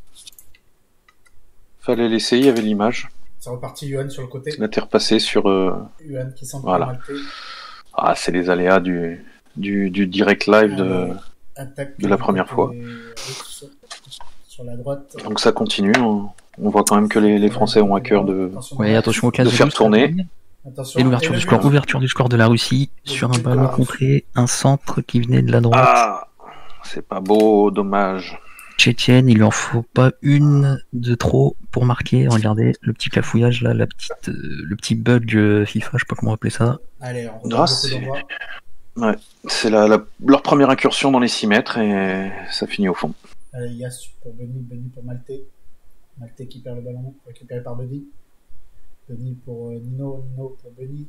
Fallait laisser, il y avait l'image. C'est reparti Yuan sur le côté. Il a été repassé sur... Yuan qui semble voilà. Maltais. Ah, c'est les aléas du direct live de la première fois. Sur la droite. Donc ça continue, on voit quand même que les Français ont à cœur de faire tourner. Et l'ouverture du score, de la Russie sur un ballon contré, un centre qui venait de la droite. Ah, c'est pas beau, dommage. Tchétchène, il lui en faut pas une de trop pour marquer. Regardez le petit cafouillage là, le petit bug FIFA, je sais pas comment appeler ça. Allez, on Ouais, c'est leur première incursion dans les 6 mètres et ça finit au fond. Allez, Yass pour Benny, Benny pour Maltais. Maltais qui perd le ballon, récupéré par Benny. Benny pour Nino, Nino pour Benny.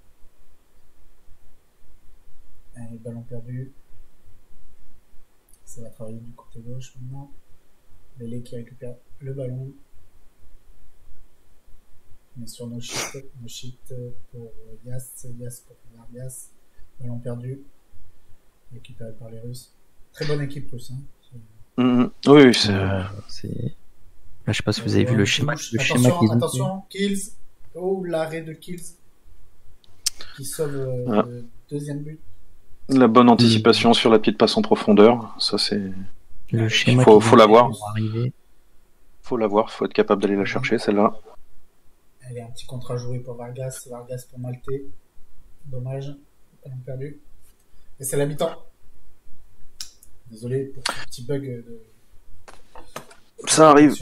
Allez, ballon perdu. Ça va travailler du côté gauche maintenant. Lélé qui récupère le ballon. Mais sur nos shit pour Yass, Yass pour Vargas. Ballon perdu. Récupéré par les Russes. Très bonne équipe russe. Hein. Oui, c'est... Là, je sais pas si vous avez vu le schéma. Attention, Kills. Oh, l'arrêt de Kills. Qui sauve le deuxième but. La bonne anticipation sur la pied de passe en profondeur. Ça, c'est... Le schéma faut l'avoir. Faut faut être capable d'aller la chercher, celle-là. Elle est un petit contrat joué pour Vargas. Vargas pour Maltais. Dommage. Ballon perdu. Et c'est la mi-temps. Désolé pour ce petit bug de... Ça arrive,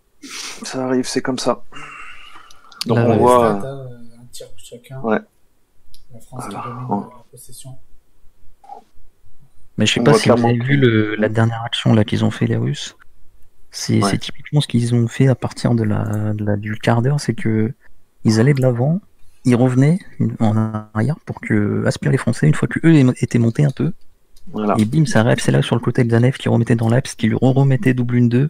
c'est comme ça. Donc on voit un tir pour chacun. Ouais. La France qui domine la possession. Mais je sais pas si vous avez vu la dernière action là qu'ils ont fait les Russes. C'est typiquement ce qu'ils ont fait à partir du quart d'heure, c'est que ils allaient de l'avant, ils revenaient en arrière pour que aspirent les Français une fois que eux étaient montés un peu. Voilà. Et bim, ça réaxait là sur le côté de Zanev qui remettait dans l'axe, qui lui remettait double 1-2.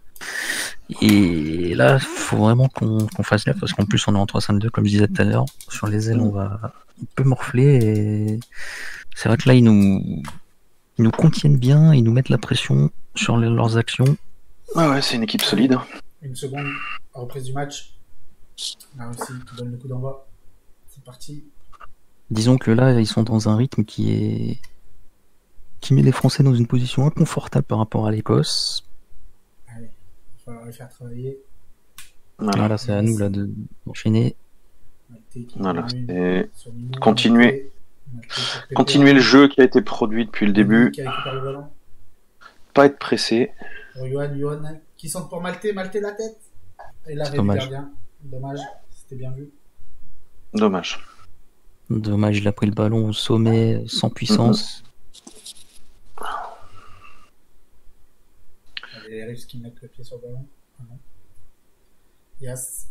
Et là, faut vraiment qu'on fasse gaffe parce qu'en plus on est en 3-5-2 comme je disais tout à l'heure. Sur les ailes, on peut morfler et c'est vrai que là ils nous contiennent bien, ils nous mettent la pression sur leurs actions. Ah ouais, c'est une équipe solide. Une seconde, reprise du match. La Russie qui donne le coup d'envoi. C'est parti. Disons que là, ils sont dans un rythme qui met les Français dans une position inconfortable par rapport à l'Écosse. Allez, il va falloir les faire travailler. Voilà, c'est à nous là d'enchaîner. Voilà, et continuer le jeu qui a été produit depuis le début. Qui récupère le ballon. Pas être pressé. Johan, qui centre pour Maltais la tête. Et l'arrêt du gardien. Dommage, c'était bien vu. Dommage, il a pris le ballon au sommet, sans puissance. Les Russes qui mettent le pied sur le ballon. Yass.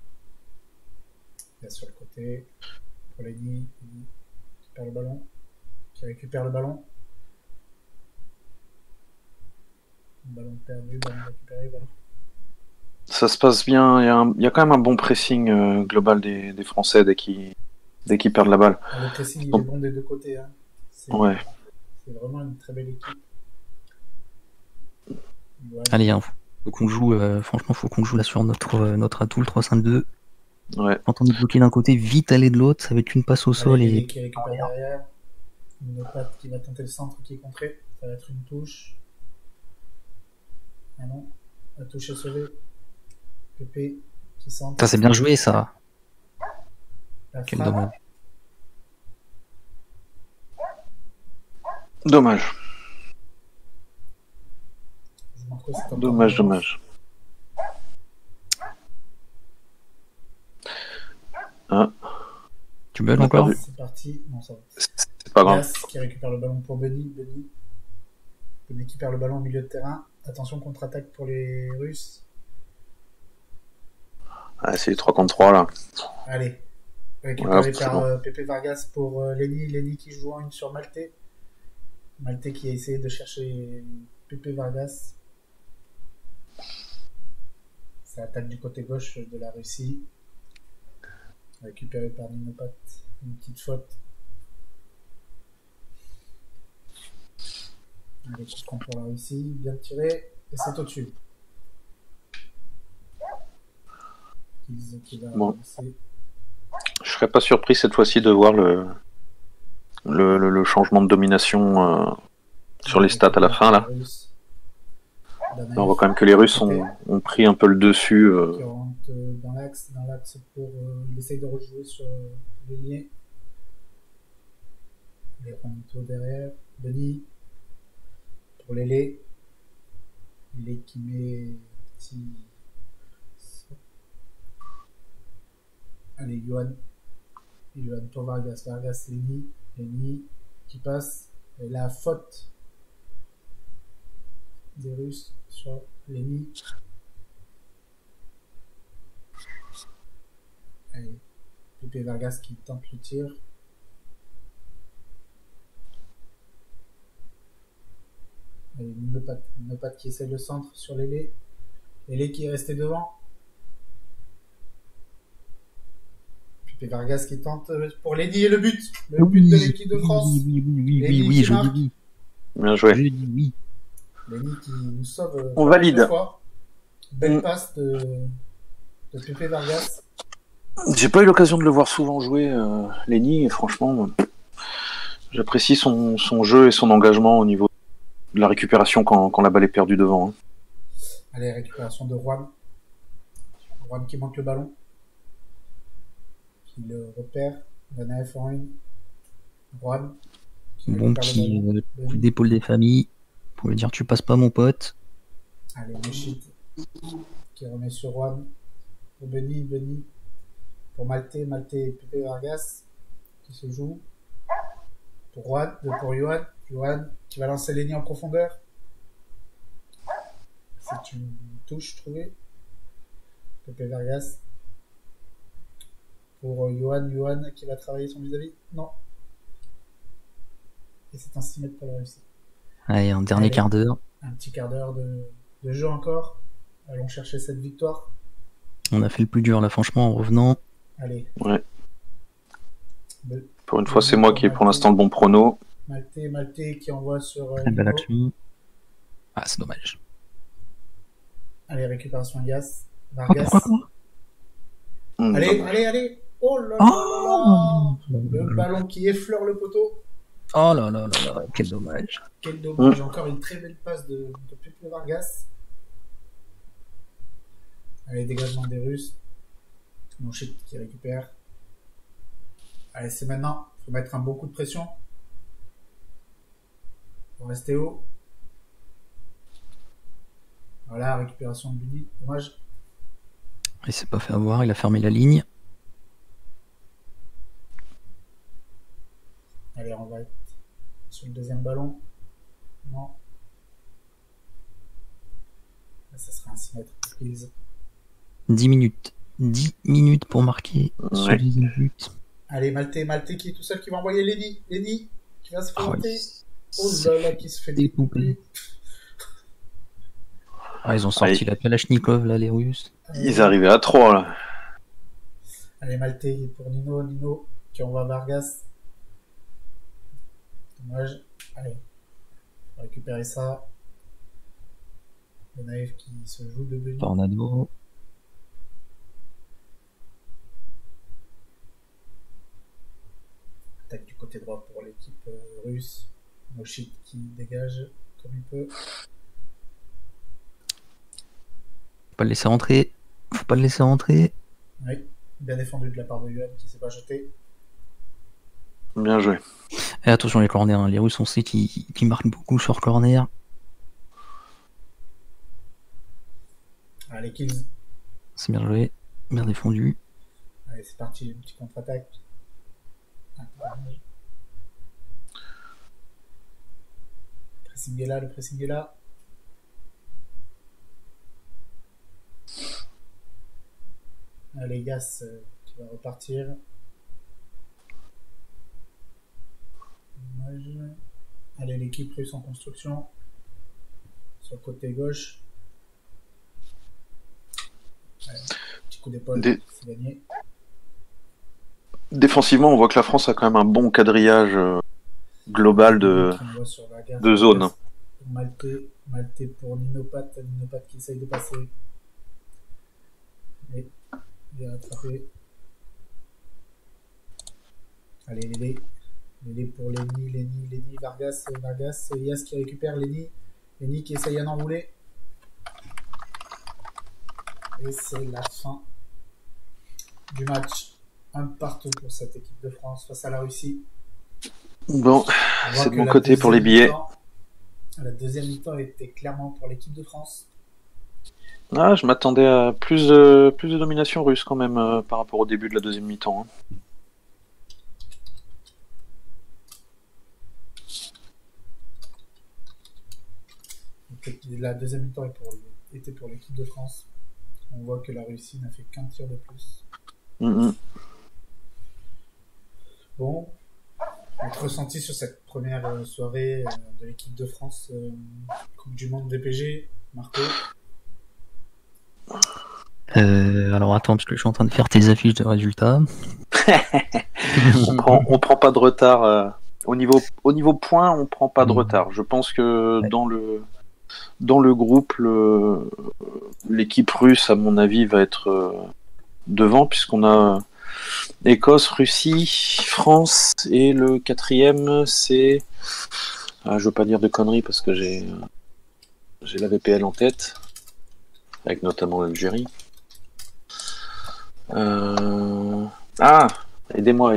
Yass sur le côté. Pour Lenny. Qui perd le ballon. Qui récupère le ballon. Ballon perdu, ballon récupéré, ballon. Ça se passe bien, il y a quand même un bon pressing global des Français dès qu'ils perdent la balle. Le pressing il est bon des deux côtés. Hein. C'est vraiment une très belle équipe. Ouais. Allez, faut qu'on joue, franchement, faut qu'on joue là sur notre atout, le 3-5-2. Ouais. Quand on est bloqué d'un côté, vite aller de l'autre, ça va être une passe au sol. Et qui récupère derrière. Une patte qui va tenter le centre qui est contré. Ça va être une touche. Ah non, la touche est sauvée. Pépé qui centre. Ça c'est bien joué ça. Quel dommage. Dommage. Dommage. Ah. Tu bugs encore? C'est parti. Non, ça va. C'est pas grave. Yass qui récupère le ballon pour Benny. Benny qui perd le ballon au milieu de terrain. Attention, contre-attaque pour les Russes. Ah, c'est les 3 contre 3 là. Allez. Récupéré par Pépé Vargas pour Lenny. Lenny qui joue en une sur Maltais. Maltais qui a essayé de chercher Pépé Vargas. Ça attaque du côté gauche de la Russie. Récupéré par Ninopat. Une petite faute. Allez, coup franc pour la Russie. Bien tiré. Et c'est au-dessus. Bon. Je serais pas surpris cette fois-ci de voir le changement de domination sur les stats à la fin là. On voit quand même que les Russes ont pris un peu le dessus. Qui rentre dans l'axe pour il essaye de rejouer sur l'ailier. Les Juanito derrière. Denis pour Lélé. Lélé qui met petit. Allez, Johan pour Vargas. Vargas, Lenny qui passe. Et la faute des Russes sur Lenny. Allez, Pepe Vargas qui tente le tir. Allez, Ninopat qui essaie le centre sur Lélé. Lélé qui est resté devant. Pepe Vargas qui tente pour Lenny et le but. Le but de l'équipe de France. Oui, je dis oui. Bien joué. Je dis oui. Lenny qui nous sauve. On valide. Belle passe de Pepe Vargas. J'ai pas eu l'occasion de le voir souvent jouer, Lenny, et franchement, j'apprécie son jeu et son engagement au niveau de la récupération quand la balle est perdue devant. Hein. Allez, récupération de Juan. Juan qui manque le ballon. Qui le repère. Danaef en une. Juan. Bon petit coup d'épaule des familles pour lui dire tu passes pas mon pote. Allez, Meshit qui remet sur Juan. Pour Benny. Pour Malte et Pepe Vargas qui se joue. Pour Johan. Johan qui va lancer Lenny en profondeur. C'est une touche trouvée. Pepe Vargas. Pour Johan qui va travailler son vis-à-vis. Non. Et c'est un 6 mètres pour la réussite. Allez, un dernier quart d'heure. Un petit quart d'heure de jeu encore. Allons chercher cette victoire. On a fait le plus dur là, franchement, en revenant. Allez. Ouais. Pour une fois, c'est moi qui ai pour l'instant le bon prono. Malte qui envoie sur. Très belle action. Ah, c'est dommage. Allez, récupération Yas. Vargas. Allez. Oh là là. Le ballon qui effleure le poteau. Oh là là, quel dommage. Quel dommage. Encore une très belle passe de Pepe Vargas. Allez, dégagement des Russes. Monchit qui récupère. Allez, c'est maintenant. Il faut mettre un bon coup de pression. Pour rester haut. Voilà, récupération de Bunny. Dommage. Il s'est pas fait avoir, il a fermé la ligne. Allez, on va être sur le deuxième ballon. Non. Là, ça sera un 6 mètres. Please. 10 minutes. 10 minutes pour marquer ce deuxième but. Allez, Malte qui est tout seul qui va envoyer Lenny qui va se présenter. Oh là, qui se fait découper. Ah, ils ont sorti la Kalachnikov là, les Russes. Ils arrivaient à 3 là. Allez, Malte pour Nino qui envoie Vargas. Dommage. Allez, on va récupérer ça. Le Naïf qui se joue de Benny. Tornado. Attaque du côté droit pour l'équipe russe. Moshit qui dégage comme il peut. Faut pas le laisser rentrer. Oui, bien défendu de la part de Yuan qui s'est pas jeté. Bien joué. Et attention les corners, hein. Les Russes on sait qu'ils marquent beaucoup sur corner. Allez, kills. C'est bien joué, bien défendu. Allez, c'est parti, une petite contre-attaque. Le pressing est là. Allez, Gas qui va repartir. Dommage. Allez, l'équipe russe en construction. Sur le côté gauche. Allez, petit coup d'épaule, c'est gagné. Défensivement, on voit que la France a quand même un bon quadrillage global de zone. Malte pour Ninopat qui essaye de passer. Et il est rattrapé. Allez, Lélé pour Lenny, Vargas, Yas qui récupère Lenny qui essaye d'en enrouler. Et c'est la fin du match. Un partout pour cette équipe de France face à la Russie. Bon, c'est de mon côté pour les billets. La deuxième mi-temps était clairement pour l'équipe de France. Ah, je m'attendais à plus de domination russe quand même par rapport au début de la deuxième mi-temps. Hein. La deuxième mi-temps était pour l'équipe de France. On voit que la Russie n'a fait qu'un tir de plus. Bon, votre ressenti sur cette première soirée de l'équipe de France Coupe du Monde VPG, Marco? Alors attends, parce que je suis en train de faire tes affiches de résultats. On prend pas de retard. Au niveau points, on prend pas de retard. Je pense que dans le groupe, l'équipe russe, à mon avis, va être devant, puisqu'on a Écosse, Russie, France, et le quatrième, c'est... je veux pas dire de conneries, parce que j'ai la VPL en tête, avec notamment l'Algérie. Aidez-moi.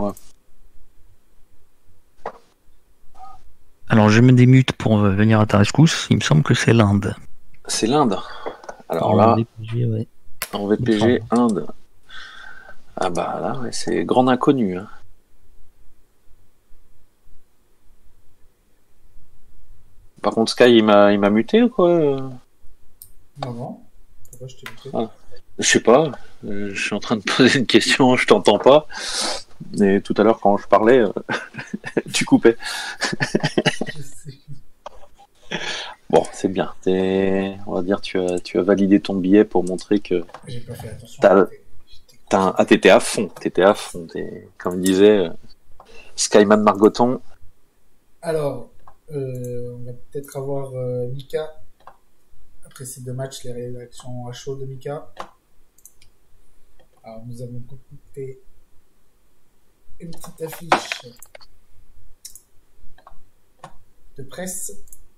Alors je me démute pour venir à ta rescousse. Il me semble que c'est l'Inde. C'est l'Inde. Alors En là, VPG, ouais. en VPG, Inde. Ah bah là, ouais, c'est grand inconnu. Hein. Par contre, Sky, il m'a muté ou quoi? Non. Pourquoi je t'ai muté? Je sais pas. Je suis en train de poser une question, je t'entends pas. Et tout à l'heure, quand je parlais, tu coupais. Bon, c'est bien. On va dire tu as validé ton billet pour montrer que j'ai pas fait attention. t'étais à fond. Comme disait Skyman Margoton. Alors, on va peut-être avoir Mika. Après ces deux matchs, les réactions à chaud de Mika. Alors, nous avons concocté une petite affiche de presse.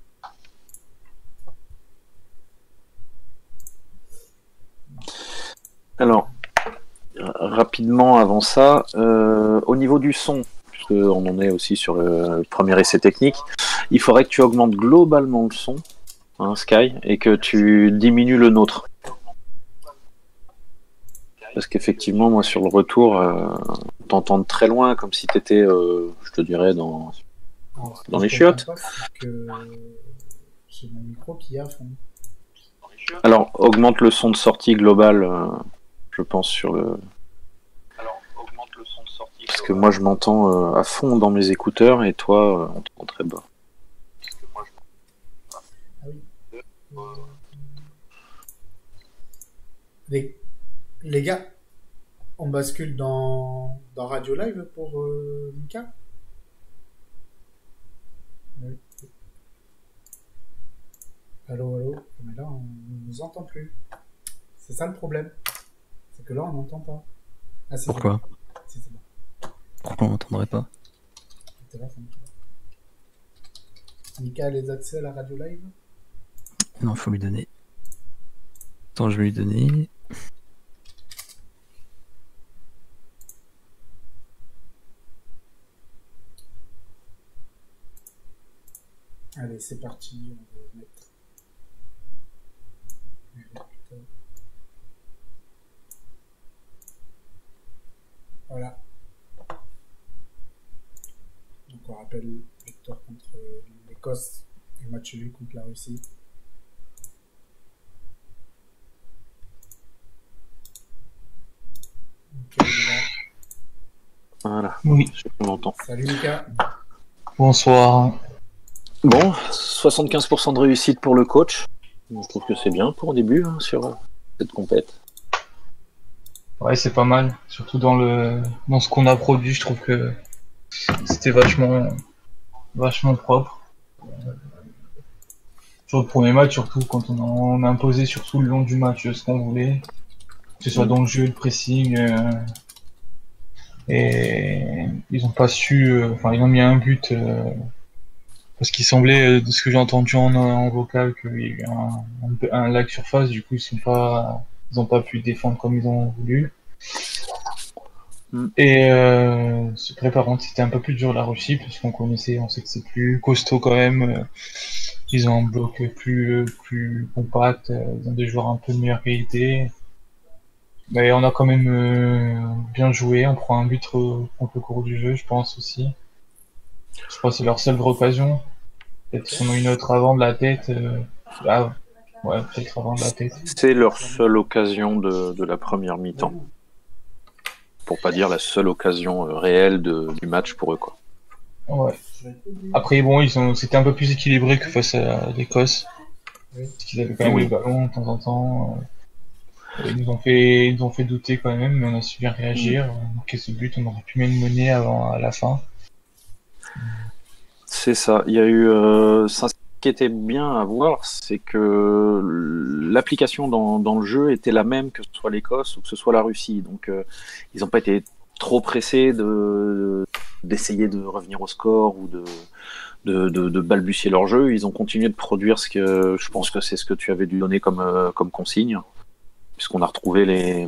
Alors, rapidement avant ça, au niveau du son, puisqu'on en est aussi sur le premier essai technique, il faudrait que tu augmentes globalement le son, hein, Sky, et que tu diminues le nôtre. Parce qu'effectivement, moi, sur le retour, on t'entend de très loin, comme si tu étais, je te dirais, dans les chiottes. Que j'ai mon micro qui est à fond. Alors, augmente le son de sortie global, je pense, sur le... Parce que moi, je m'entends à fond dans mes écouteurs, et toi, on t'entend très bas. Ah oui. Les gars, on bascule dans Radio Live pour Mika. Oui. Allô. Mais là, on ne nous entend plus. C'est ça le problème. C'est que là, on n'entend pas. Ah, pourquoi? C'est bon. Pourquoi on n'entendrait pas? Mika a les accès à la Radio Live? Non, il faut lui donner. Attends, je vais lui donner. Allez, c'est parti. On va mettre... Voilà. Donc on rappelle victoire contre l'Écosse et match nul contre la Russie. Ok, voilà. Oui. On l'entend. Salut Mika. Bonsoir. Bon, 75% de réussite pour le coach. Je trouve que c'est bien pour un début hein, sur cette compète. Ouais, c'est pas mal. Surtout dans ce qu'on a produit, je trouve que c'était vachement propre. Sur le premier match, surtout quand on a imposé surtout le long du match ce qu'on voulait, que ce soit dans le jeu, le pressing, et ils ont pas su, ils ont mis un but parce qu'il semblait, de ce que j'ai entendu en vocal, qu'il y a eu un lag surface, du coup ils ont pas pu défendre comme ils ont voulu. Et se préparant, c'était un peu plus dur la Russie, parce on sait que c'est plus costaud quand même. Ils ont un bloc plus compact, ils ont des joueurs un peu de meilleure qualité. Mais on a quand même bien joué, on prend un but contre le cours du jeu, je pense aussi. Je crois que c'est leur seule vraie occasion. Peut-être qu'ils en ont une autre avant de la tête. Ouais, peut-être avant de la tête. C'est leur seule occasion de la première mi-temps. Pour pas dire la seule occasion réelle du match pour eux, quoi. Ouais. Après, bon, c'était un peu plus équilibré que face à l'Écosse. Parce qu'ils avaient quand même le ballon de temps en temps. Ils nous ont fait douter quand même, mais on a su bien réagir. On a marqué ce but, on aurait pu même mener à la fin. C'est ça. Il y a eu ce qui était bien à voir, c'est que l'application dans le jeu était la même que ce soit l'Écosse ou que ce soit la Russie. Donc ils n'ont pas été trop pressés d'essayer de revenir au score ou de balbutier leur jeu. Ils ont continué de produire je pense que c'est ce que tu avais dû donner comme consigne, puisqu'on a retrouvé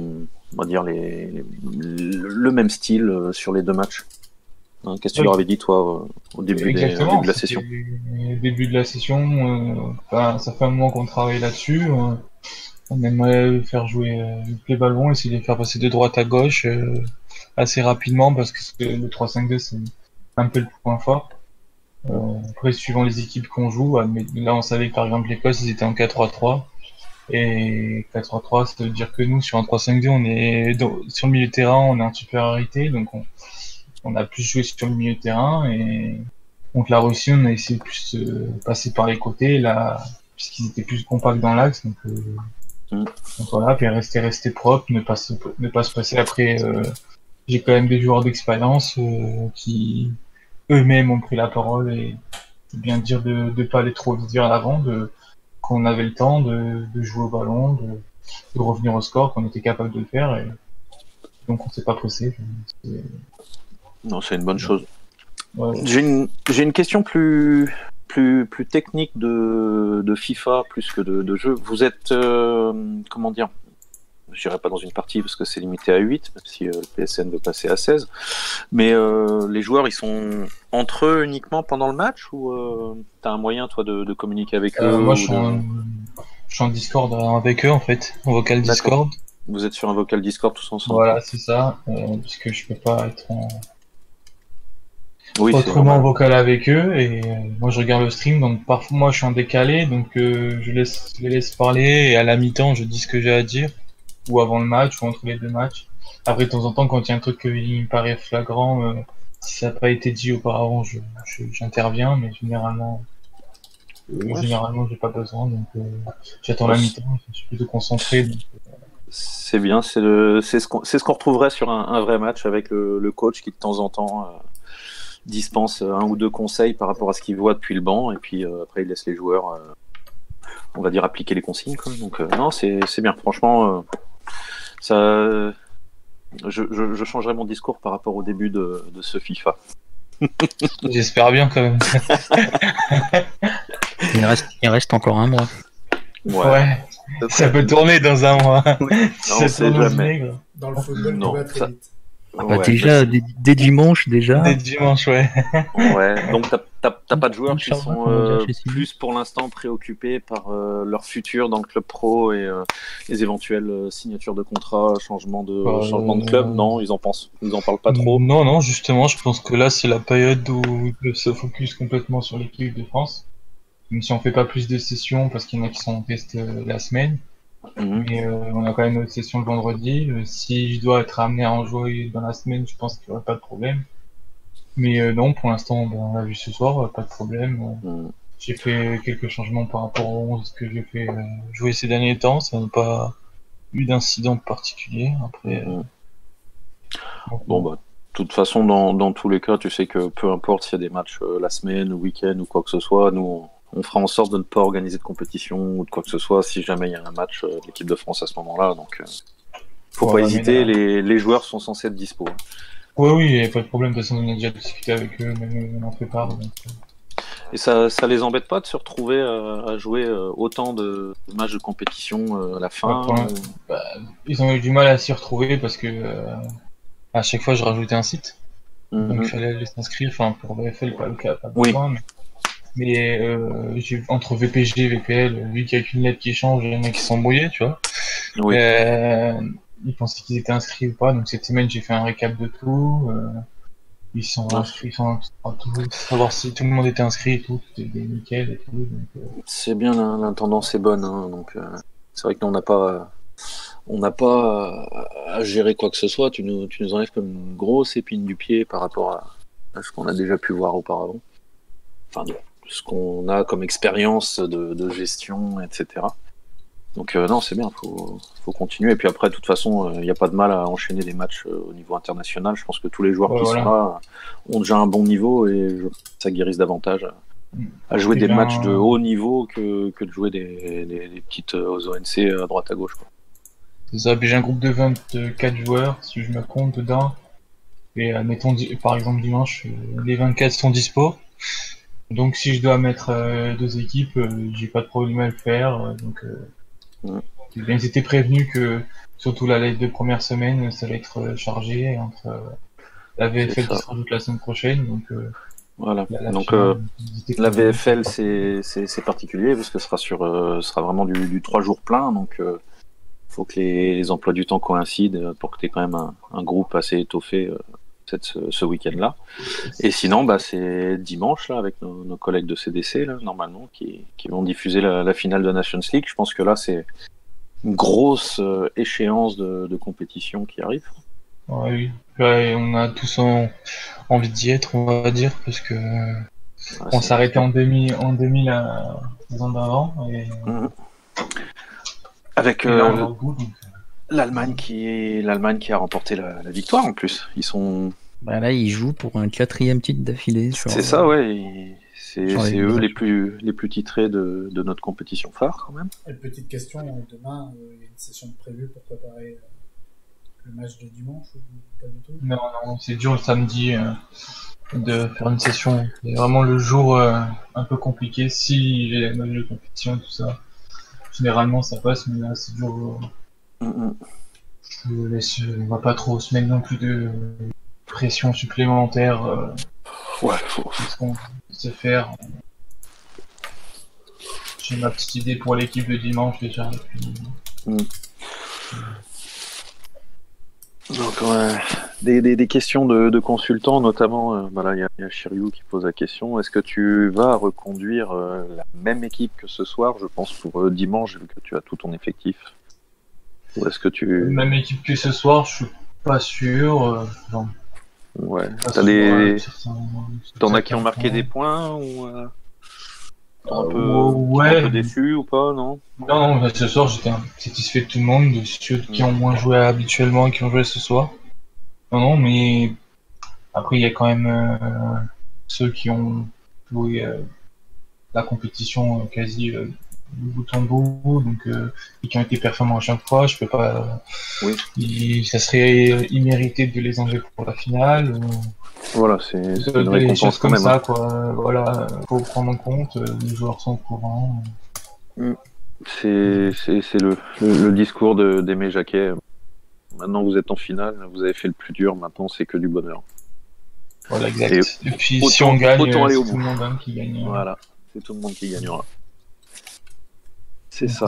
le même style sur les 2 matchs. Hein, qu'est-ce que tu leur avais dit, toi, au début de la session? Au début de la session, ça fait un moment qu'on travaille là-dessus. On aimerait faire jouer les ballons, essayer de les faire passer de droite à gauche assez rapidement, parce que le 3-5-2, c'est un peu le point fort. Après, suivant les équipes qu'on joue, mais là, on savait que par exemple l'Écosse, ils étaient en 4-3-3. Et 4-3-3, ça veut dire que nous, sur un 3-5-2, sur le milieu de terrain, on est en supériorité, donc on a plus joué sur le milieu de terrain, et contre la Russie, on a essayé de plus passer par les côtés, là, puisqu'ils étaient plus compacts dans l'axe, donc voilà, puis rester propre, ne pas se passer après. J'ai quand même des joueurs d'expérience qui eux-mêmes ont pris la parole, et c'est bien dire de pas aller trop vite vers l'avant, qu'on avait le temps de jouer au ballon, de revenir au score, qu'on était capable de le faire, et donc on s'est pas pressé. Non, c'est une bonne chose. Ouais. J'ai une question plus technique de FIFA plus que de jeu. Vous êtes, comment dire, je dirais pas dans une partie parce que c'est limité à 8, même si le PSN veut passer à 16, mais les joueurs, ils sont entre eux uniquement pendant le match, ou t'as un moyen, toi, de communiquer avec eux? Moi, je suis en Discord avec eux, en fait, en vocal Discord. Vous êtes sur un vocal Discord tous ensemble? Voilà, c'est ça, puisque je peux pas être Oui, autrement en vocal avec eux, et moi je regarde le stream, donc parfois moi je suis en décalé, donc je les laisse parler, et à la mi-temps je dis ce que j'ai à dire, ou avant le match, ou entre les 2 matchs. Après, de temps en temps, quand il y a un truc qui me paraît flagrant, si ça n'a pas été dit auparavant, j'interviens, mais généralement j'ai pas besoin, donc j'attends la mi-temps, je suis plutôt concentré. Donc, c'est bien, c'est ce qu'on retrouverait sur un vrai match, avec le coach qui de temps en temps dispense 1 ou 2 conseils par rapport à ce qu'il voit depuis le banc, et puis après il laisse les joueurs, on va dire, appliquer les consignes, quoi. Donc non, c'est bien, franchement. Ça, je changerai mon discours par rapport au début de ce FIFA. J'espère bien quand même. Il reste encore un mois. Ouais. Ça peut tourner dans un mois. Non, c'est jamais. Dans le football, tout va très vite. Déjà, dès dimanche, déjà. Dès dimanche, ouais. Ouais, donc t'as pas de joueurs qui sont plus pour l'instant préoccupés par leur futur dans le club pro et les éventuelles signatures de contrats, changement de club. Non, ils en parlent pas trop. Non, justement, je pense que là c'est la période où ils peuvent se focus complètement sur l'équipe de France. Même si on fait pas plus de sessions, parce qu'il y en a qui sont en test la semaine. Mais on a quand même notre session le vendredi. Si je dois être amené à en jouer dans la semaine, je pense qu'il n'y aurait pas de problème. Mais non, pour l'instant, on l'a vu ce soir, pas de problème. J'ai fait quelques changements par rapport aux 11 que j'ai fait jouer ces derniers temps. Ça n'a pas eu d'incident particulier. Après, bon, bah, de toute façon, dans tous les cas, tu sais que peu importe s'il y a des matchs la semaine, le week-end ou quoi que ce soit, nous, on fera en sorte de ne pas organiser de compétition ou de quoi que ce soit si jamais il y a un match de l'équipe de France à ce moment-là. Donc, faut pas hésiter, les joueurs sont censés être dispo. Oui, il n'y a pas de problème. De toute façon, on a déjà discuté avec eux, même on en prépare. Donc... Et ça les embête pas de se retrouver à jouer autant de matchs de compétition à la fin? Ils ont eu du mal à s'y retrouver parce que à chaque fois, je rajoutais un site. Donc, il fallait aller s'inscrire. Enfin, pour VFL, pas le cas, pas besoin. Mais entre VPG et VPL, vu qu'il n'y a qu'une lettre qui change, il y en a qui sont brouillés, tu vois. Oui. Ils pensaient qu'ils étaient inscrits ou pas, donc cette semaine j'ai fait un récap de tout. ils sont inscrits, savoir si tout le monde était inscrit et tout, c'était nickel et tout. Donc, C'est bien, l'intendance est bonne, hein, donc c'est vrai que nous, on n'a pas à gérer quoi que ce soit. Tu nous enlèves comme une grosse épine du pied par rapport à ce qu'on a déjà pu voir auparavant. Enfin, ce qu'on a comme expérience de gestion, etc. Donc non, c'est bien, faut continuer. Et puis après, de toute façon, il n'y a pas de mal à enchaîner des matchs au niveau international. Je pense que tous les joueurs qui sont là ont déjà un bon niveau et ça guérisse davantage à jouer des matchs de haut niveau que de jouer des petites aux ONC à droite à gauche, quoi. C'est ça, puis j'ai un groupe de 24 joueurs, si je me compte dedans. Et admettons, par exemple, dimanche, les 24 sont dispo. Donc si je dois mettre 2 équipes, j'ai pas de problème à le faire. Ils étaient prévenus que, surtout les 2 premières semaines, ça va être chargé entre la VFL qui se rajoute la semaine prochaine. Donc, voilà. Donc la VFL c'est particulier parce que ce sera vraiment du 3 jours plein. Donc faut que les emplois du temps coïncident pour que tu aies quand même un groupe assez étoffé ce week-end-là. Et sinon, c'est dimanche là, avec nos collègues de CDC, là, normalement, qui vont diffuser la finale de Nations League. Je pense que là, c'est une grosse échéance de compétition qui arrive. Oui, on a tous envie d'y être, on va dire, parce que on s'arrêtait en demi la saison d'avant. Et... Avec l'Allemagne qui a remporté la victoire en plus. Là, ils jouent pour un 4e titre d'affilée. C'est ça, ouais. C'est eux les plus titrés de notre compétition phare, quand même. Et petite question, demain, il y a une session prévue pour préparer le match de dimanche ou pas du tout? Non, c'est dur le samedi de faire une session. C'est vraiment le jour un peu compliqué. Si j'ai les matchs de compétition et tout ça, généralement ça passe, mais là c'est dur. On va pas trop se mettre non plus de pression supplémentaire. Faut ce qu'on sait faire. J'ai ma petite idée pour l'équipe de dimanche déjà. Donc des questions de consultants, notamment, là il y a Shiryu qui pose la question, est-ce que tu vas reconduire la même équipe que ce soir, je pense, pour dimanche, vu que tu as tout ton effectif? Ou est-ce que tu... Même équipe que ce soir, je suis pas sûr. Ouais. T'en as qui ont marqué des points ou un peu déçu ou pas, non? Non, ce soir j'étais satisfait de tout le monde, de ceux qui ont moins joué habituellement et qui ont joué ce soir. Non, mais après il y a quand même ceux qui ont joué la compétition quasi du bout en bout, donc et qui ont été performants à chaque fois. Je peux pas. Oui. Ça serait immérité de les enlever pour la finale. Voilà, c'est une récompense quand même. Ça, quoi. Voilà, faut prendre en compte. Les joueurs sont au courant. C'est le discours d'Aimé Jacquet. Maintenant vous êtes en finale, vous avez fait le plus dur. Maintenant c'est que du bonheur. Voilà, exact. Et puis si on gagne, c'est tout le monde qui gagne. Voilà, c'est tout le monde qui gagnera. C'est ça.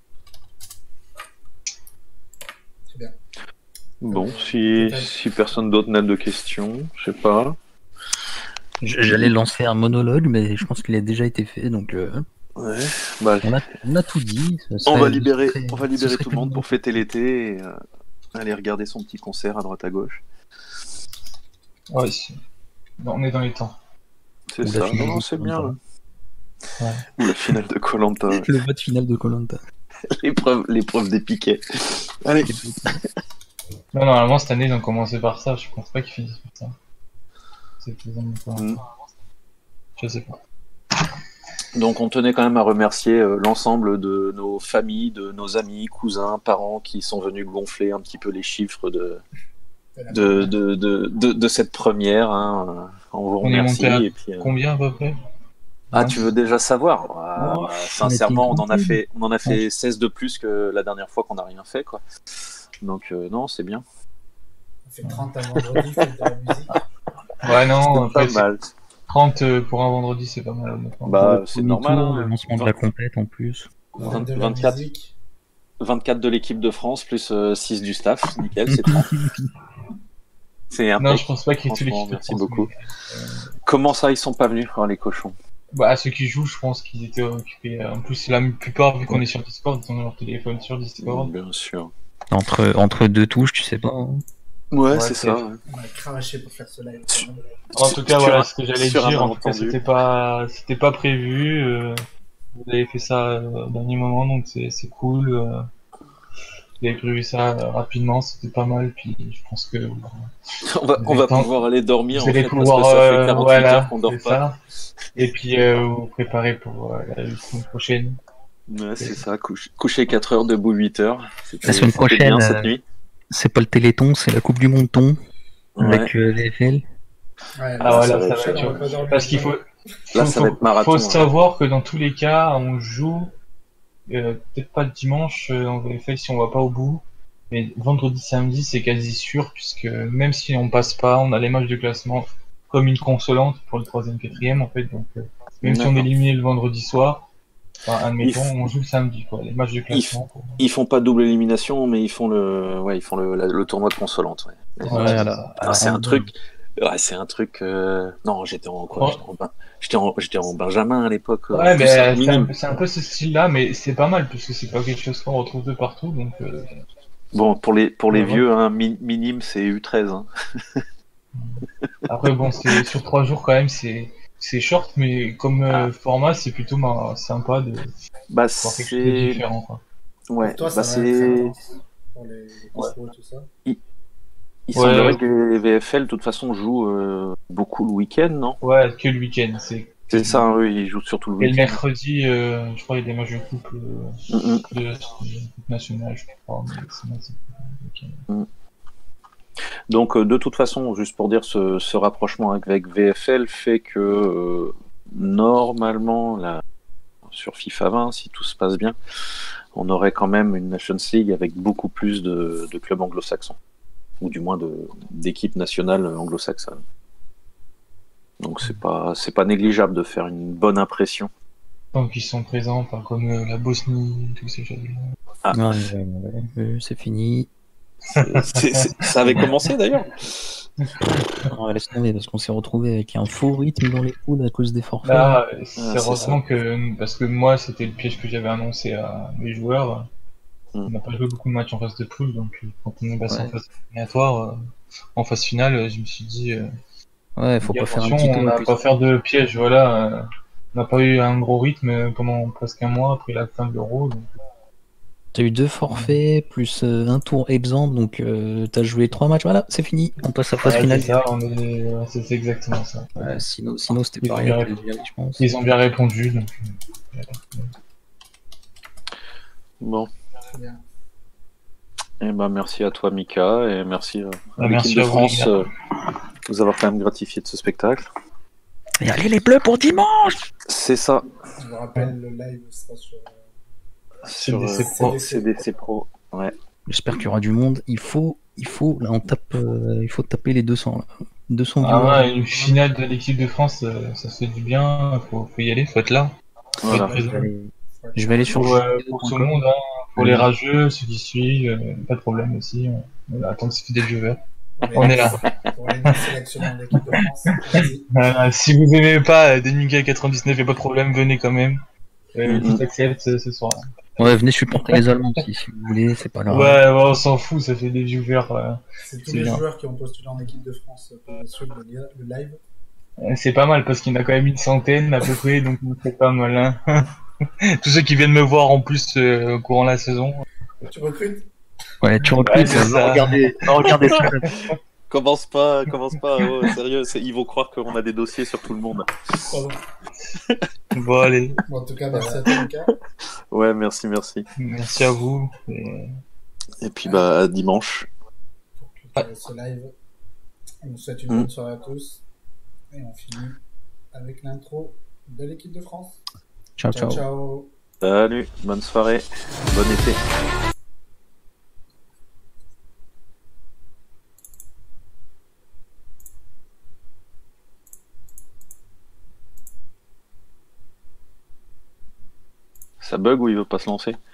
C'est bien. Bon, si personne d'autre n'a de questions, je sais pas. J'allais lancer un monologue, mais je pense qu'il a déjà été fait, donc ouais, on a tout dit. On va libérer tout le monde pour fêter l'été et aller regarder son petit concert à droite à gauche. Ouais, on est dans les temps. C'est ça, non, c'est bien. Là. Ouais. Ou la finale de Koh-Lanta. Le vote final de Koh-Lanta. L'épreuve des piquets. Allez. Non, normalement cette année ils ont commencé par ça, je pense pas qu'ils finissent par ça. C'est Je sais pas. Donc on tenait quand même à remercier l'ensemble de nos familles, de nos amis, cousins, parents qui sont venus gonfler un petit peu les chiffres de cette première. Hein. On vous remercie. Et puis, combien à peu près? Ah, tu veux déjà savoir? Sincèrement, on en a fait 16 de plus que la dernière fois qu'on n'a rien fait, quoi. Donc non, c'est bien. On fait 30 à vendredi, fait de la musique. Ouais, non, c'est pas mal. 30 pour un vendredi, c'est pas mal. Bah, c'est normal. Le lancement de la compète en plus. 24 de l'équipe de France plus 6 du staff, nickel, c'est 30. C'est un Non, peu. je pense pas qu'il y ait tous les Franchement, équipes de merci France, beaucoup. mais, Comment ça, ils sont pas venus, les cochons? bah, ceux qui jouent, je pense qu'ils étaient occupés. En plus, la plupart, vu qu'on est sur Discord, ils ont leur téléphone sur Discord. Bien sûr. Entre deux touches, tu sais pas. Hein. Ouais, Ouais, c'est ça. Ouais. On a cravaché pour faire ce live. En tout cas, Sur voilà un- ce que j'allais sur un dire. En tout cas, malentendu. c'était pas prévu. Vous avez fait ça au dernier moment, donc c'est cool. Vous avez prévu ça rapidement, c'était pas mal. Puis je pense que On va pouvoir aller dormir, vous en allez fait, pouvoir, parce que ça fait 48 heures voilà, qu'on dort c'est pas. ça. Et puis vous préparez pour la semaine prochaine. Ouais, c'est ça. Coucher 4 heures, debout 8 heures. La semaine C'était prochaine, bien cette nuit. c'est pas le Téléthon, c'est la Coupe du Monde thon Ouais. avec VFL. Ouais, Ah voilà, ça va ça être va être on dur. va pas dormir. Parce qu'il faut, Là, ça va être marathon. faut savoir que dans tous les cas, on joue, peut-être pas le dimanche en VFL si on va pas au bout, mais vendredi, samedi, c'est quasi sûr, puisque même si on passe pas, on a les matchs de classement comme une consolante pour le 3e, 4e, en fait, donc même si on est D'accord. éliminé le vendredi soir, enfin, admettons, Il f- on joue le samedi, quoi, les matchs de classement. Ils font pas double élimination, mais ils font le tournoi de consolante. Ouais. Voilà, Ouais, c'est alors, ça. Alors, c'est un truc. Ouais, c'est un truc. Non, j'étais en quoi? Ouais. J'étais en Benjamin à l'époque. Ouais, Tout ça, mais minime. c'est un peu ce style-là, mais c'est pas mal, puisque c'est pas quelque chose qu'on retrouve de partout, donc Bon, pour les ouais. vieux, hein, minime, c'est U13. Hein. Après, bon, c'est sur 3 jours quand même, c'est short, mais comme format, c'est plutôt sympa de Bah, voir quelque chose de c'est. différent, quoi. Ouais, Pour toi, bah, ça va être c'est. intense pour les compos et tout ça. Il Ouais. semblerait que les VFL, de toute façon, jouent beaucoup le week-end, non? Ouais, que le week-end, c'est C'est ça, hein, eux, ils jouent surtout le Et le week-end. mercredi, je crois qu'il y a des matchs de coupe de coupe nationale, je crois, mais sinon, c'est le week-end. Donc, de toute façon, juste pour dire, ce rapprochement avec VFL fait que normalement, sur FIFA 20, si tout se passe bien, on aurait quand même une Nations League avec beaucoup plus de clubs anglo-saxons, ou du moins d'équipes nationales anglo-saxonnes. Donc c'est pas négligeable de faire une bonne impression. Tant qu'ils sont présents, pas comme la Bosnie, tous ces choses-là. Ah. C'est fini. Ça avait commencé d'ailleurs. Ouais, laisse tomber parce qu'on s'est retrouvé avec un faux rythme dans les poules à cause des forfaits. Là, c'est c'est heureusement que, parce que moi, c'était le piège que j'avais annoncé à mes joueurs. On n'a pas joué beaucoup de matchs en phase de poule, donc quand on est passé en phase éliminatoire, en phase finale, je me suis dit, Ouais, faut pas faire un attention, petit on peu n'a plus. pas faire de piège, voilà. On n'a pas eu un gros rythme pendant presque un mois après la fin de l'Euro. Donc... T'as eu 2 forfaits plus un tour exempt, donc t'as joué 3 matchs. Voilà, c'est fini. On passe à phase finale. C'est ça, c'est exactement ça. Sinon c'était Ils pas ont rien. bien Je pense. Ils ont bien répondu. Donc... Bon. Très bien. Et ben merci à toi Mika et merci à merci l'équipe de à vous, France les gars. de nous avoir quand même gratifié de ce spectacle. Et allez les bleus pour dimanche. C'est ça. Je vous rappelle, le live sera sur. Sur CDC Pro. Ouais. J'espère qu'il y aura du monde. Il faut là on tape, il faut taper les 200 là. 200 Ah viewers. ouais, une finale de l'équipe de France, ça se fait du bien. Faut y aller, faut être là. Voilà. Je vais aller sur Pour tout le monde, hein, pour les rageux, ceux qui suivent, pas de problème aussi. On attend de se fidèles viewers. On est là. Pour les sélectionneurs de l'équipe de France. Vas-y. Si vous aimez pas Denigay 99, y a pas de problème, venez quand même. Je t'accepte ce soir. Ouais, venez supporter les Allemands si vous voulez, c'est pas grave. Ouais, on s'en fout, ça fait des viewers. C'est tous les joueurs qui ont postulé en équipe de France pour suivre le live. C'est pas mal parce qu'il y en a quand même une centaine à peu près, donc c'est pas mal. Hein. Tous ceux qui viennent me voir en plus au courant de la saison. Tu recrutes? Ouais, tu recrutes. Regardez ça. Commence pas, oh, sérieux, ils vont croire qu'on a des dossiers sur tout le monde. Bon, allez. Bon, en tout cas, merci à toi, Lucas. Ouais, merci. Merci à vous. Et puis, à dimanche. Pour clôturer ce live, on vous souhaite une bonne soirée à tous. Et on finit avec l'intro de l'équipe de France. Ciao. Salut, bonne soirée, bon été. Ça bug ou il veut pas se lancer?